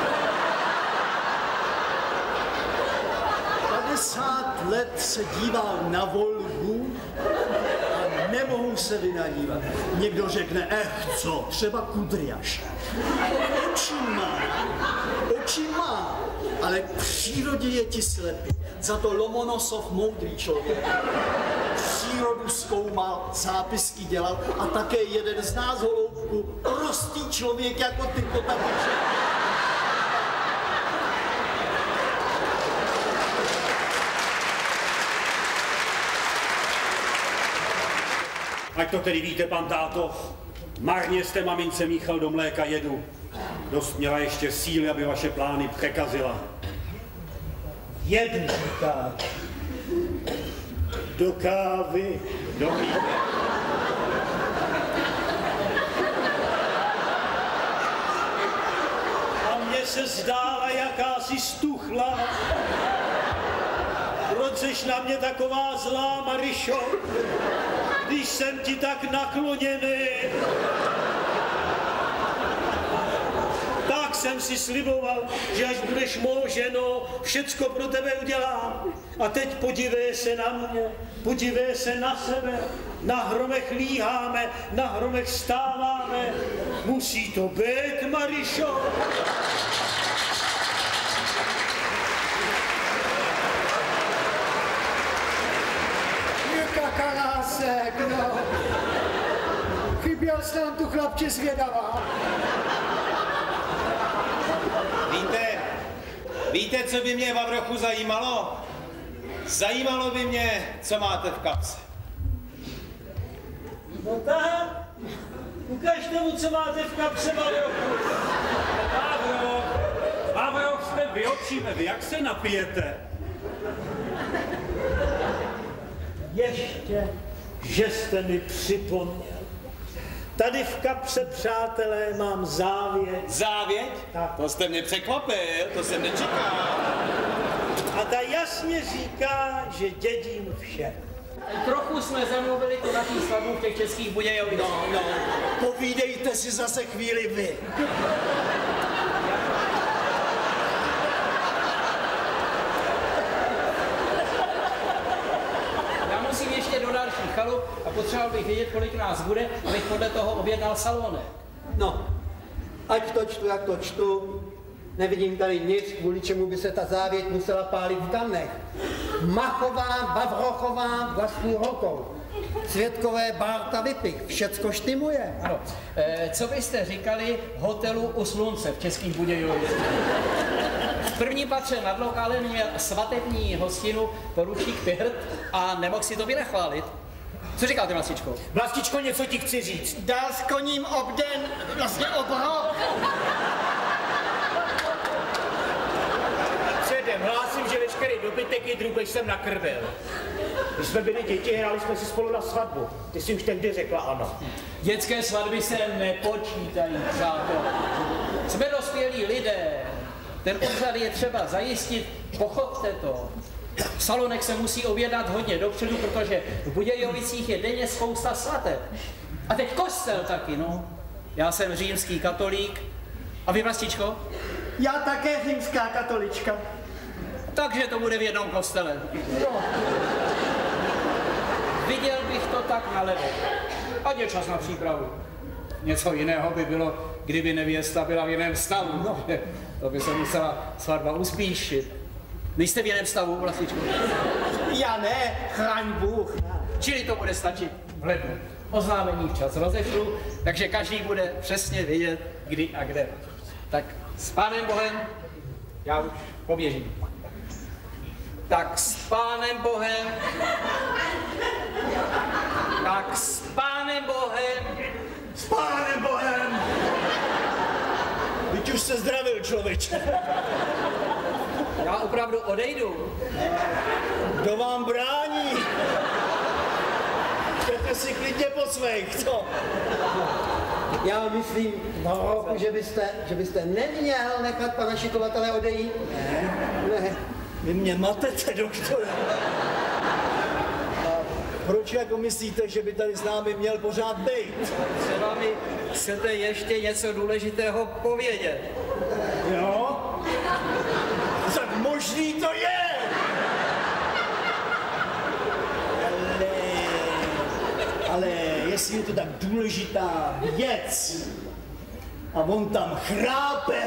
padesát let se díval na Volgu a nemohu se vynadívat. Někdo řekne, ech, co, třeba Kudrjaš. Oči má, oči má, ale k přírodě je ti slepý. Za to Lomonosov moudrý člověk. Přírodu zkoumal, zápisky dělal a také jeden z nás, holoubku, prostý člověk jako ty, Potapiče. Ať to tedy víte, pan táto, marně jste mamince míchal do mléka jedu. Dost měla ještě síly, aby vaše plány překazila. Jed říká. Do kávy. Do vína. A mně se zdála jakási stuchla. Proč seš na mě taková zlá, Marišo? Když jsem ti tak nakloněný. Tak jsem si sliboval, že až budeš mou ženou, všecko pro tebe udělám. A teď podívej se na mě, podívej se na sebe. Na hromech líháme, na hromech stáváme. Musí to být, Marišo. Kakalásek, no. Chyběl jsi nám tu, chlapče, zvědavá. Víte, víte, co by mě, Vavrochu, zajímalo? Zajímalo by mě, co máte v kapse. No tak, ukažte mu, co máte v kapse, Vavrochu. Vavroch, Vavroch, jste vy očíme, vy jak se napijete? Ještě, že jste mi připomněl. Tady v kapse, přátelé, mám závěť. Závěť? Tak. To jste mě překvapil, to jsem nečekal. A ta jasně říká, že dědím vše. Trochu jsme zamluvili to na tý svatbu v těch Českých Budějovicích. No, no, povídejte si zase chvíli vy. Musím ještě do dalších chalup a potřeboval bych vědět, kolik nás bude, abych podle toho objednal salonek. No, ať to čtu, jak to čtu, nevidím tady nic, kvůli čemu by se ta závěť musela pálit v kamnech. Machová, Bavrochová vlastní rukou. Svědkové Bárta Vypich, všecko štimuje. Ano. E, co byste říkali hotelu U Slunce v Českých Budějovicích? V prvním patře nad lokálem měl svatební hostinu poručík Pirt a nemohl si to vynechválit. Co říkáte, Vlastičko? Vlastičko, něco ti chci říct. Dál s koním obden, vlastně obrok. Předem hlásím, že veškerý dobytek i drůbež jsem nakrvil. Když jsme byli děti, hráli jsme si spolu na svatbu. Ty jsi už tehdy řekla ano. Dětské svatby se nepočítají, přátelé. Jsme dospělí lidé. Ten úřad je třeba zajistit, pochopte to. Salonek se musí objednat hodně dopředu, protože v Budějovicích je denně spousta svateb. A teď kostel taky, no. Já jsem římský katolík. A vy, Vlastičko? Já také římská katolička. Takže to bude v jednom kostele. No. Viděl bych to tak nalevo. Ať je čas na přípravu. Něco jiného by bylo, kdyby nevěsta byla v jiném stavu. No. To by se musela svatba uspíšit. Nejste v jiném stavu, Vlastičku? Já ne, chraň Bůh. Čili to bude stačit v lednu. Oznámení včas rozešlu, takže každý bude přesně vědět, kdy a kde. Tak s Pánem Bohem, Já už poběžím. Tak s pánem Bohem. Tak s pánem Bohem. S pánem Bohem! Teď už se zdravil, člověče. Já opravdu odejdu. Kdo vám brání? Jdete si klidně po svých, co? Já myslím, no, že, byste, že byste neměl nechat pana šikovatele odejít. Ne. Ne. Vy mě matete, doktore. A proč jako myslíte, že by tady s námi měl pořád být? Třeba mi chcete ještě něco důležitého povědět. Jo? Tak možný to je! Ale, ale jestli je to tak důležitá věc a on tam chrápe,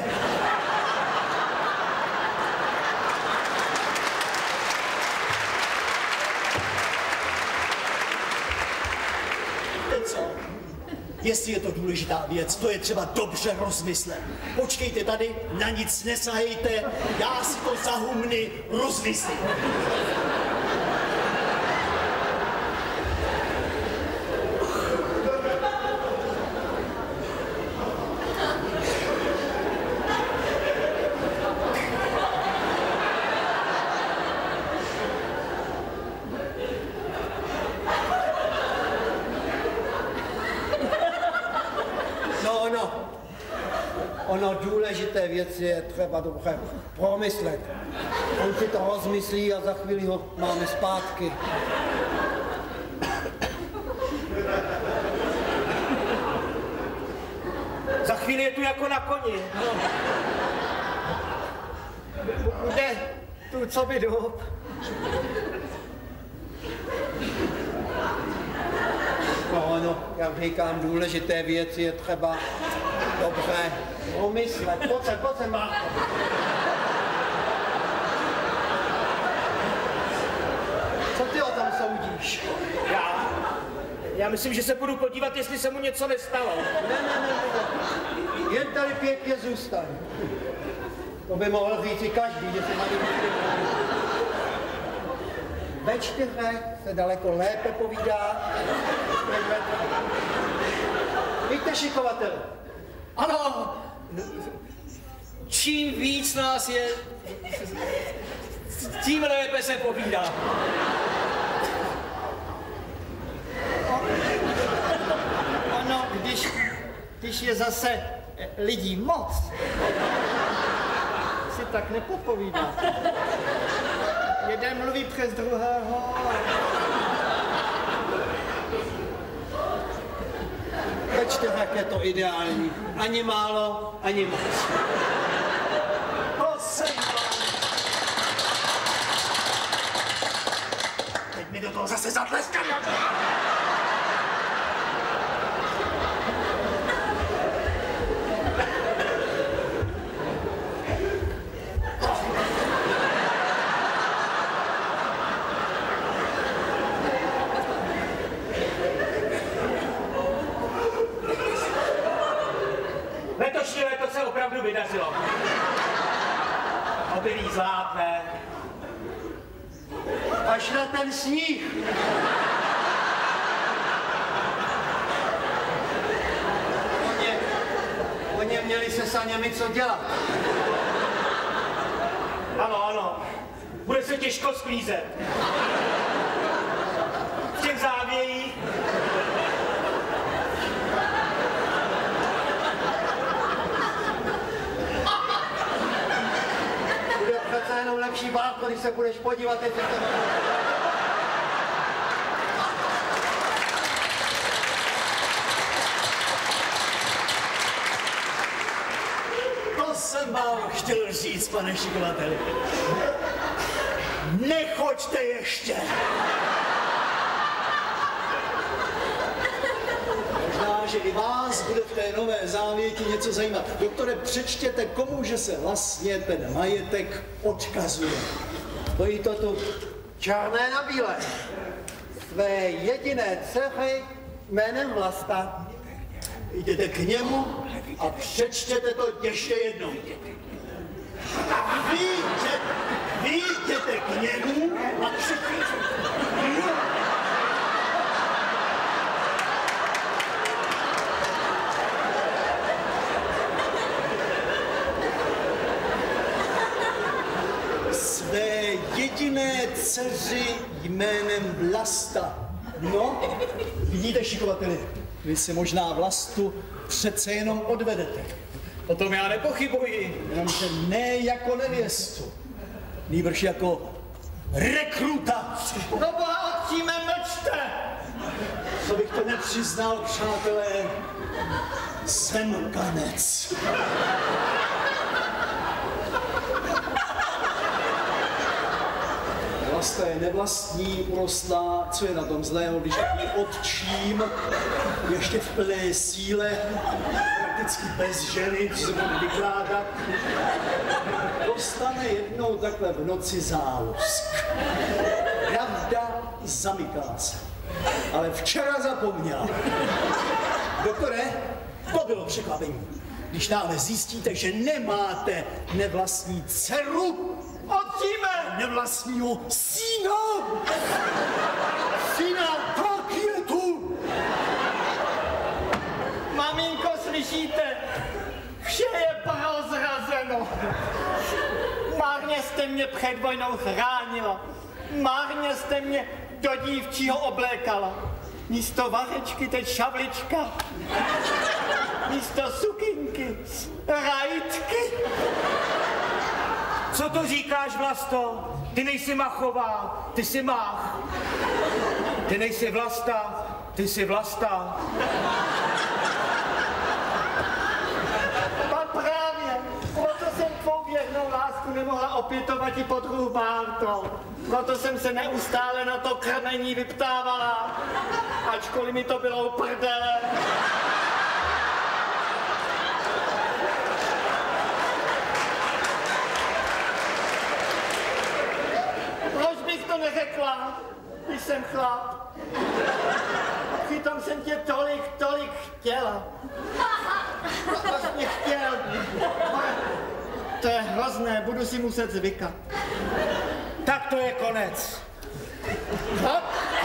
jestli je to důležitá věc, to je třeba dobře rozmyslet. Počkejte tady, na nic nesahejte, já si to za humny rozmyslím. Ono důležité věci je třeba dobře promyslet. On si to rozmyslí a za chvíli ho máme zpátky. Za chvíli je tu jako na koni. No. Bude tu co by dob. No, no, jak říkám, důležité věci je třeba dobře promyslet. Pojď se, pojď se, Marko. Co ty o tom soudíš? Já? Já myslím, že se půjdu podívat, jestli se mu něco nestalo. Ne, ne, ne, ne. Jen tady pěkně zůstaň. To by mohl říct i každý, že se tady ve čtyřech se daleko lépe povídá. Víte, šikovatel? Ano, čím víc nás je, tím lépe se povídá. Ono, když, když je zase lidí moc, si tak nepopovídá. Jeden mluví přes druhého. Ve čtyřech je to ideální. Ani málo, ani moc. To jsem vám. Teď mi do toho zase zatleskám. Letošní léto se opravdu vydařilo. Obilí zlátné. Až na ten sníh. Oni, oni měli se saněmi co dělat. Ano, ano. Bude se těžko sklízet. V těch závějích. Bude přece jenom lepší bálko, když se budeš podívat, jestli to... To jsem vám chtěl říct, pane šikovateli. Nechoďte ještě! Možná, že i vás bude v té nové závěti něco zajímat. Doktore, přečtěte, komu že se vlastně ten majetek odkazuje. Stojí to tu černé na bílé. Své jediné dcery jménem Vlasta. Jděte k němu a přečtěte to ještě jednou. Víte, víte k němu a křičíte. Své jediné dceři jménem Vlasta. No, vidíte, šikovateli, vy si možná Vlastu přece jenom odvedete. O tom já nepochybuji, jenomže ne jako nevěstu, nýbrž jako rekruta. No boha, otcíme, mlčte! Co bych to nepřiznal, přátelé, jsem kanec. Vlasta je nevlastní, urostlá, co je na tom zlého, když ji odčím, ještě v plné síle, prakticky bez ženy, co se budu vykládat, dostane jednou takhle v noci zálusk. Pravda, zamyká se. Ale včera zapomněla. Doktore, to bylo překvapení. Když náhle zjistíte, že nemáte nevlastní dceru, otcíme nevlastního syna. Syna, tak je tu. Maminko, slyšíte? Vše je prozrazeno. Márně jste mě před vojnou chránila. Márně jste mě do dívčího oblékala. Místo vařečky teď šavlička. Místo sukinky rajtky. Co to říkáš, Vlasto? Ty nejsi Machová, ty jsi Mach. Ty nejsi Vlasta, ty jsi Vlasta. A právě, proto jsem tvou věrnou lásku nemohla opětovat i po druhou Bárto. Proto jsem se neustále na to krmení vyptávala, ačkoliv mi to bylo uprdele. Proč bych to neřekla, když jsem chlap? Přitom jsem tě tolik, tolik chtěla. Vlastně chtěl. To je hrozné, budu si muset zvykat. Tak to je konec. Tak,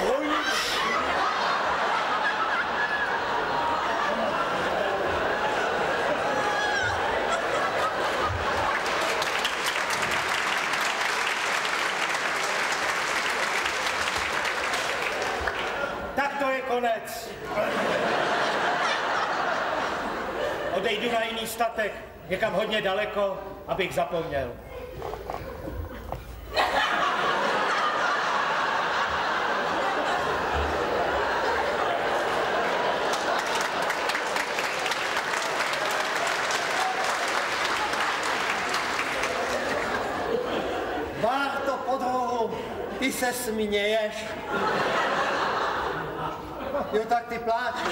Tak to je konec. Odejdu na jiný statek, někam hodně daleko, abych zapomněl. Bárto, podruhu, ty se směješ. Jo, tak ty pláčeš.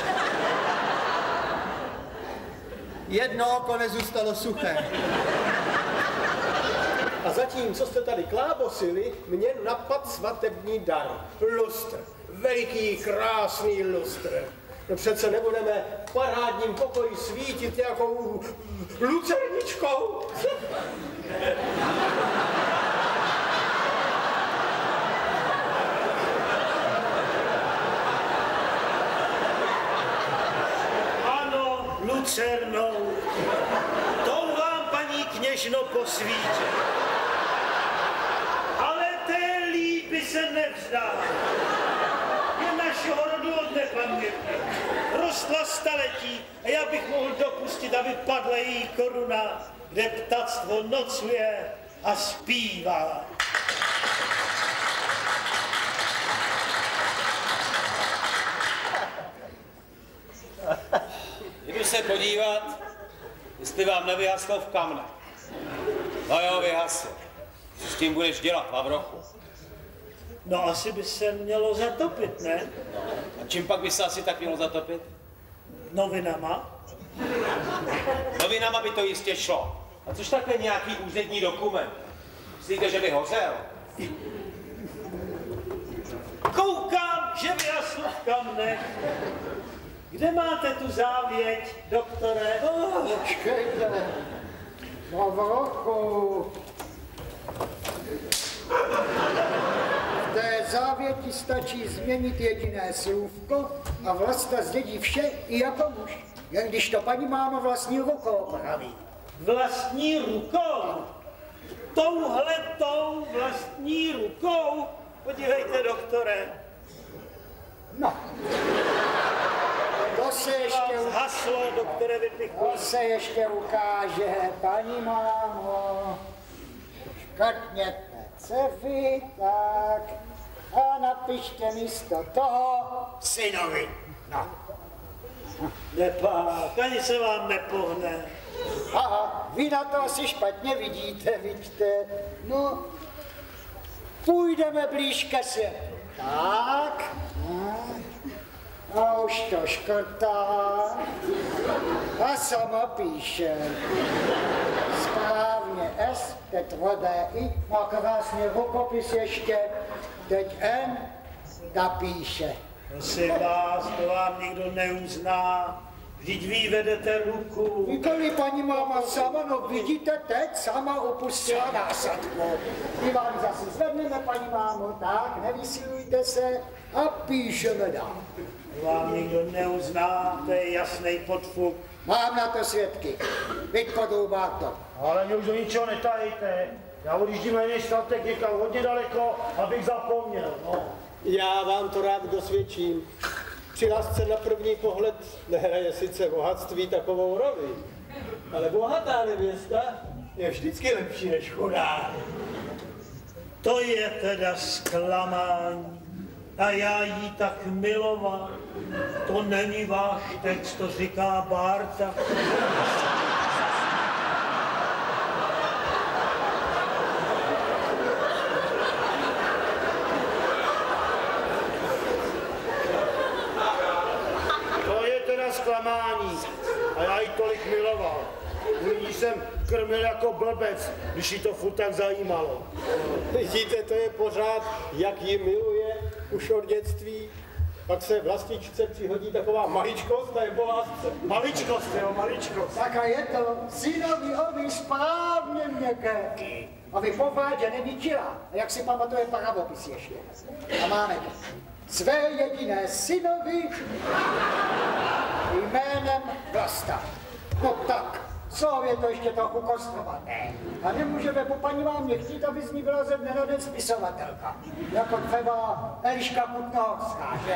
Jedno oko nezůstalo suché. A zatím, co jste tady klábosili, mě napad svatební dar. Lustr. Veliký, krásný lustr. No přece nebudeme v parádním pokoji svítit nějakou lucerničkou. Ano, lucernou. Tou vám, paní kněžno, posvítí. Ale té lípy se nevzdá. Je našeho rodu od nepaměti. Rostla staletí a já bych mohl dopustit, aby padla její koruna, kde ptactvo nocuje a zpívá. Jdu se podívat, jestli vám nevyhaslo v kamne. No jo, vyhaslo. Co s tím budeš dělat, Lavrochu? No asi by se mělo zatopit, ne? A čím pak by se asi tak mělo zatopit? Novinama. Novinama by to jistě šlo. A což takhle nějaký úřední dokument? Myslíte, že by hořel? Koukám, že vyhaslo v kamnech. Kde máte tu závěť, doktore? Oh, počkejte. Povrochu. V té závěti stačí změnit jediné slůvko a Vlasta zdědí vše i jako muž. Jen když to paní máma vlastní rukou praví. Vlastní rukou? Touhletou vlastní rukou? Podívejte, doktore. No. To se ještě... Haslo, doktore, vypichlo. To se ještě ukáže, paní mámo. Škrtněte cefy, tak. A napište místo toho synovi. No. Nepák, ani se vám nepohne. Aha, vy na to asi špatně vidíte, vidíte. No, půjdeme blíž ke světu. Tak. A už to škrtá. A sama píše. Správně S, teď rodé I, má krásně rukopis ještě. Teď N, napíše. Prosím vás, to vám nikdo neuzná. Vždyť vy vedete ruku. Nikoli paní máma sama, no vidíte, teď sama opustila násadku. My vám zase zvedneme, paní mámo, tak, nevysilujte se a píšeme dál. To vám nikdo neuzná, to je jasný podfuk. Mám na to svědky. Vypodoubá to. Ale mě už do ničeho netahejte. Já odjíždím na jiný statek někam hodně daleko, abych zapomněl, no. Já vám to rád dosvědčím. Při lásce na první pohled nehraje sice bohatství takovou roli, ale bohatá nevěsta je vždycky lepší než chudá. To je teda zklamání. A já jí tak miloval. To není váš text, to říká Bárta. Zklamání. A já ji tolik miloval. Když jsem krmil jako blbec, když jí to furt tak zajímalo. Vidíte, to je pořád, jak ji miluje už od dětství. Pak se vlastičce přihodí taková maličkost a je po lásce. Maličkost, jo, maličkost. Tak a je to synovi ovi správně měkké. Aby povádě nevyčila. A jak si pamatuje pravopis ještě. A máme to. Své jediné synovi jménem Vlasta. No tak, co je to ještě trochu kostrovaté. A nemůžeme po paní mámě chtít, aby z ní byla ze dne na den spisovatelka. Jako třeba Eliška Kutnovská, že?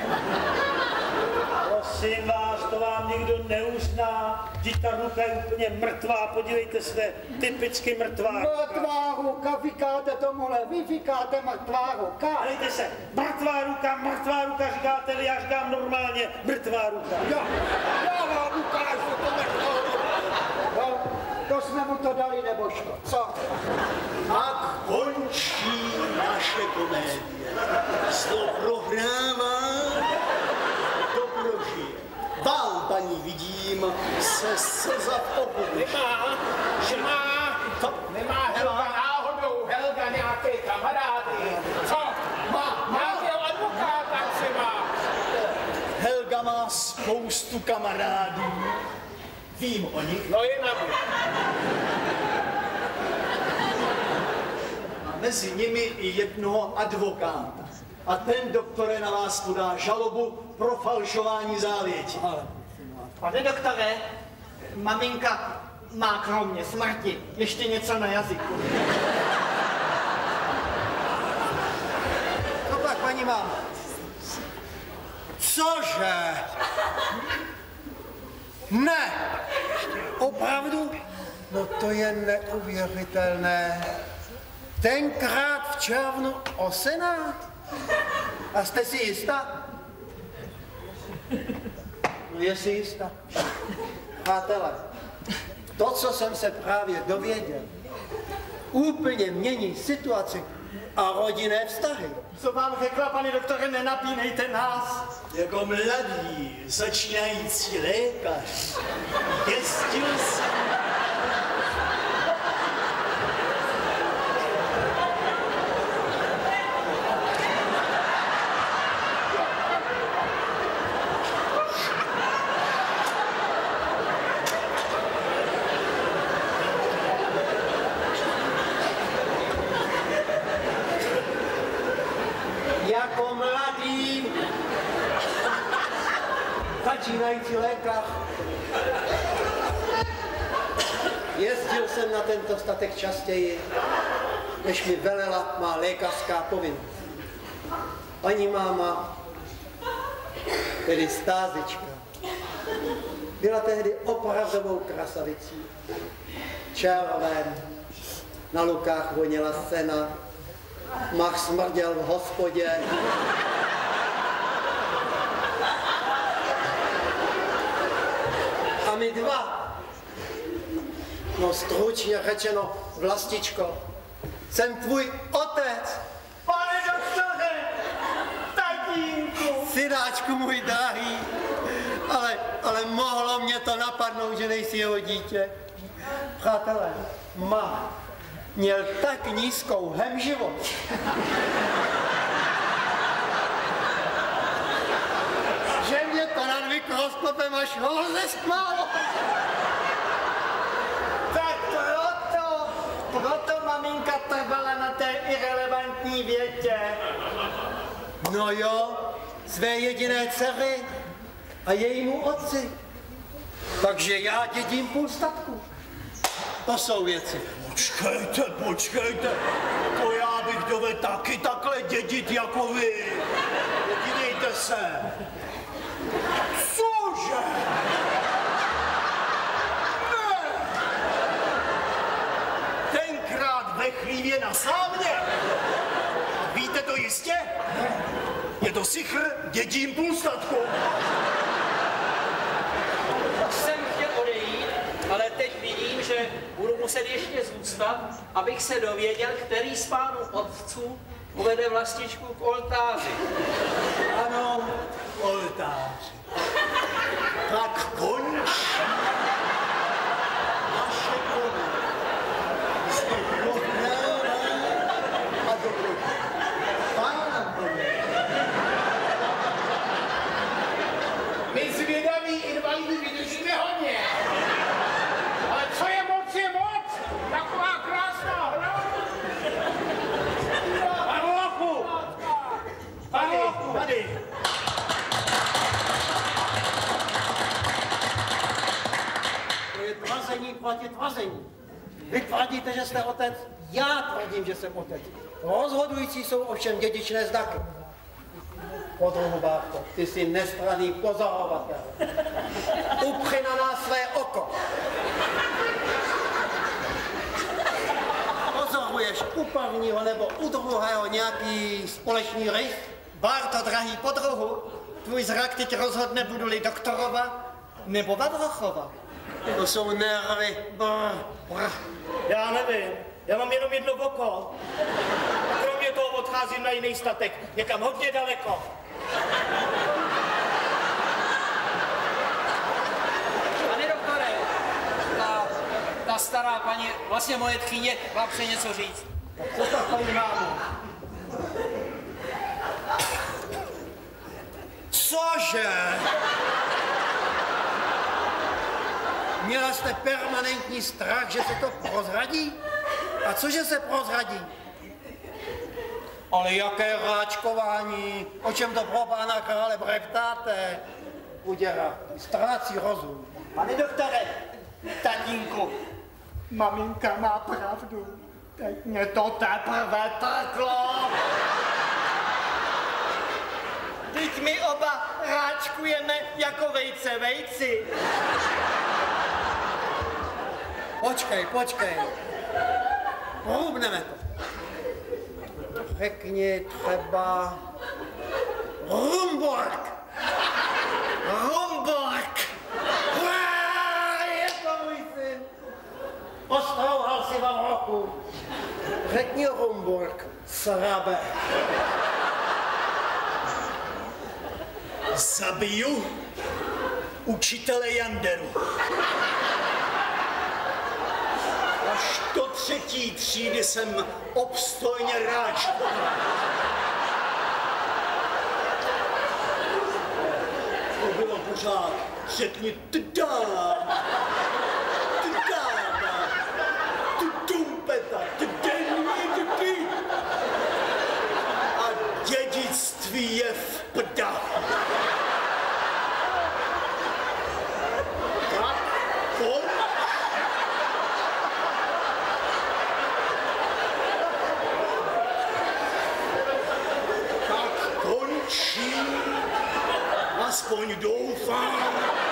Prosím vás, to vám nikdo neuzná. Vždyť ta ruka je úplně mrtvá, podívejte se, typicky mrtvá. Mrtvá ruka, vykáte tomuhle, vy vykáte mrtvá ruka. Dejte se, mrtvá ruka, mrtvá ruka, říkáte vy, já říkám normálně, mrtvá ruka. Jo, já vám ukážu to mrtvou ruku. No, to jsme mu to dali, nebo što, co? A končí naše komédie. Zlo prohrává, to prožije. Vám, paní, vidím, se slza v oku. Nemá, že má, to nemá Helga náhodou, Helga nějaké kamarády. Co? Má nějakého advokáta třeba. Helga má spoustu kamarádů. Vím o nich. No je na mě. Mezi nimi i jednoho advokáta. A ten, doktore, na vás podá žalobu pro falšování závěti. Pane doktore, maminka má kromě smrti ještě něco na jazyku. No tak, paní máma. Cože? Ne! Opravdu? No to je neuvěřitelné. Tenkrát v červnu o senát? A jste si jistá? No je si jistá. Přátelé, to, co jsem se právě dověděl, úplně mění situaci a rodinné vztahy. Co vám řekla, pane doktore, nenapínejte nás. Jako mladý, začínající lékař, pěstil jsem začínající lékař. Jezdil jsem na tento statek častěji, než mi velela má lékařská povinnost. Paní máma, tedy Stázička, byla tehdy opravdovou krasavicí. Červen, na lukách voněla sena, mach smrděl v hospodě. A my dva, no stručně řečeno, Vlastičko, jsem tvůj otec. Pane doktore, tatínku. Synáčku můj drahý, ale, ale mohlo mě to napadnout, že nejsi jeho dítě. Přátelé, má měl tak nízkou hemživost, že mě to nad mikroskopem až hoze smálo. Tak proto, proto maminka trvala na té irelevantní větě. No jo, své jediné dcery a jejímu otci. Takže já dědím půl statku. To jsou věci. Počkejte, počkejte, to já bych dovedl taky takhle dědit jako vy. Podívejte se. Cože? Ne. Tenkrát ve chlívě na Slámě. Víte to jistě? Je to sichr, dědím půl statku. Jsem chtěl odejít, ale teď vidím, že budu muset ještě zůstat, abych se dověděl, který z pánů otců uvede Vlastičku k oltáři. Ano, oltáři. Tak konč. Naše koně. Jste hodné a dobré. Pána koně. My zvědaví invalidy vydržíme hodně. Ale co je moc, je moc. Taková krásná hra. Pavlochu! Pavlochu! Tady! To je tvrzení proti tvrzení. Vy tvrdíte, že jste otec, já tvrdím, že jsem otec. Rozhodující jsou ovšem dědičné znaky. Podruhu, bábko, ty jsi nestranný pozorovatel. Upři na nás své oko. Pozoruješ u prvního nebo u druhého nějaký společný rys? Barto, drahý podruhu, tvůj zrak teď rozhodne, budu-li doktorova nebo Vadrochova. To jsou nervy. Brr, brr. Já nevím, já mám jenom jedno oko. A kromě toho odcházím na jiný statek, někam hodně daleko. Pane doktore, ta, ta stará paní, vlastně moje tchýně, vám chce něco říct. Co ta paní mámu? Cože? Měla jste permanentní strach, že se to prozradí? A cože se prozradí? Ale jaké ráčkování? O čem to pro pána krále breptáte? Uděra, ztrácí rozum. Pane doktore, tatínku, maminka má pravdu. Teď mě to teprve trklo. Teď my oba ráčkujeme jako vejce vejci. Počkej, počkej. Prohubneme to. Řekni třeba Rumbork. Rumbork. Hurá, je to můj syn. Ostrouhal si vám roku. Řekni Rumbork, srabe. Zabiju učitele Janderu. Až do třetí třídy jsem obstojně ráčkoval. To bylo pořád. Řekni tdá, tdáma, tdumpeta, tdenní tdy. A dědictví je v pdách. doufám.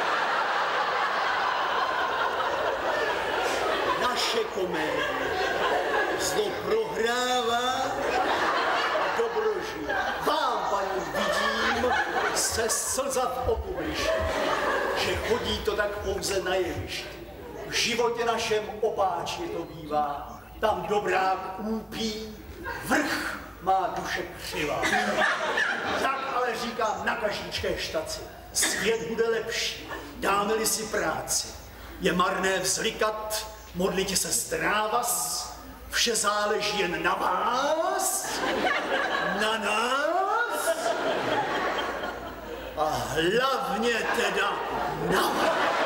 Naše komédie zlo prohrává a dobro žije. Vám, paní, vidím se slza v oku bližší, že chodí to tak pouze na jevišti. V životě našem opáčně to bývá, tam dobrák úpí, vrch má duše křivá. Tak ale říkám na každé štaci, svět bude lepší, dáme-li si práci. Je marné vzlikat, modlit se strávas, vše záleží jen na vás, na nás a hlavně teda na vás.